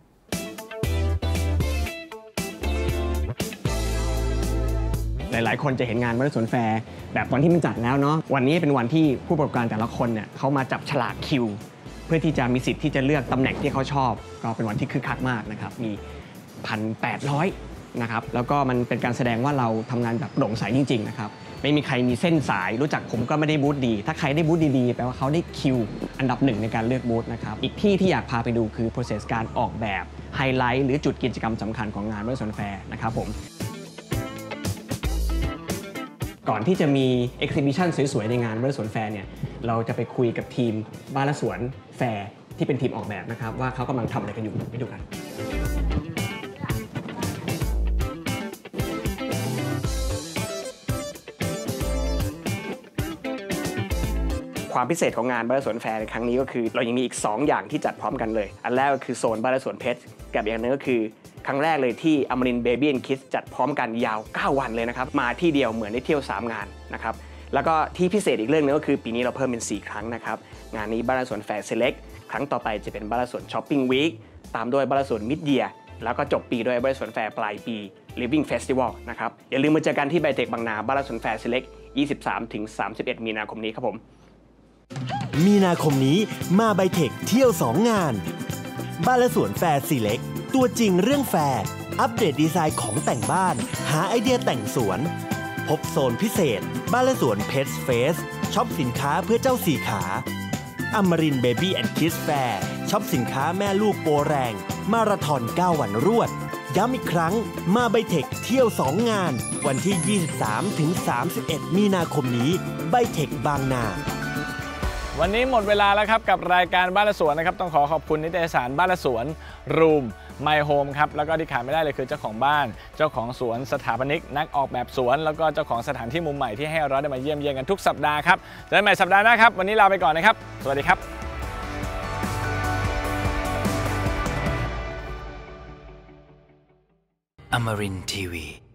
[SPEAKER 9] หลายๆคนจะเห็นงานบ้านสวนแฟร์แบบวันที่มันจัดแล้วเนาะวันนี้เป็นวันที่ผู้ประกอบการแต่ละคนเนี่ยเขามาจับฉลากคิวเพื่อที่จะมีสิทธิ์ที่จะเลือกตำแหน่งที่เขาชอบก็เป็นวันที่คึกคักมากนะครับมี หนึ่งพันแปดร้อย นะครับแล้วก็มันเป็นการแสดงว่าเราทำงานแบบโปร่งใสจริงๆนะครับไม่มีใครมีเส้นสายรู้จักผมก็ไม่ได้บูธดีถ้าใครได้บูธดีๆแปลว่าเขาได้คิวอันดับหนึ่งในการเลือกบูธนะครับอีกที่ที่อยากพาไปดูคือ process การออกแบบไฮไลท์หรือจุดกิจกรรมสำคัญของงานบ้านสวนแฟร์นะครับผมก่อนที่จะมี exhibition สวยๆในงานบ้านสวนแฟร์เนี่ยเราจะไปคุยกับทีมบ้านและสวนแฟร์ที่เป็นทีมออกแบบนะครับว่าเขากำลังทำอะไรกันอยู่ไปดูกันความพิเศษของงานบ้านและสวนแฟร์ในครั้งนี้ก็คือเรายังมีอีกสองอย่างที่จัดพร้อมกันเลยอันแรกก็คือโซนบ้านและสวนเพชรกับอีกอันนึงก็คือครั้งแรกเลยที่อมรินทร์ Baby and Kids จัดพร้อมกันยาวเก้าวันเลยนะครับมาที่เดียวเหมือนได้เที่ยวสามงานนะครับแล้วก็ที่พิเศษอีกเรื่องนึงก็คือปีนี้เราเพิ่มเป็นสี่ครั้งนะครับงานนี้บ้านและสวนแฟร์ Select ครั้งต่อไปจะเป็นบ้านและสวน Shopping Week ตามด้วยบ้านและสวน Mid Year แล้วก็จบปีด้วยบ้านและสวนแฟร์ปลายปี Living Festival นะครับอย่าลืมมาเจอกันที่ไบเทคบางนาบ้านและสวนแฟร์ Select ยี่สิบสามถึงสามสิบเอ็ดมีนาคมนี้ครับผม
[SPEAKER 2] มีนาคมนี้มาไบเทคเที่ยวสองงานบ้านและสวนแฟร์ Select ตัวจริงเรื่องแฟร์อัปเดตดีไซน์ของแต่งบ้านหาไอเดียแต่งสวนพบโซนพิเศษบ้านและสวนเพชรเฟสช็อปสินค้าเพื่อเจ้าสี่ขาอมรินทร์ Baby and Kids Fair ช็อปสินค้าแม่ลูกโปรแรงมาราธอนเก้าวันรวดย้ำอีกครั้งมาไบเทคเที่ยวสองงานวันที่ ยี่สิบสามถึงสามสิบเอ็ด มีนาคมนี้ไบเทคบางนา
[SPEAKER 3] วันนี้หมดเวลาแล้วครับกับรายการบ้านและสวนนะครับต้องขอขอบคุณนิตยสารบ้านและสวนรูมMy Home ครับแล้วก็ที่ขาดไม่ได้เลยคือเจ้าของบ้านเจ้าของสวนสถาปนิกนักออกแบบสวนแล้วก็เจ้าของสถานที่มุมใหม่ที่ให้เราได้มาเยี่ยมเยียนกันทุกสัปดาห์ครับเจอกันใหม่สัปดาห์หน้าครับวันนี้ลาไปก่อนนะครับสวัสดีครับ
[SPEAKER 10] Amarin ที วี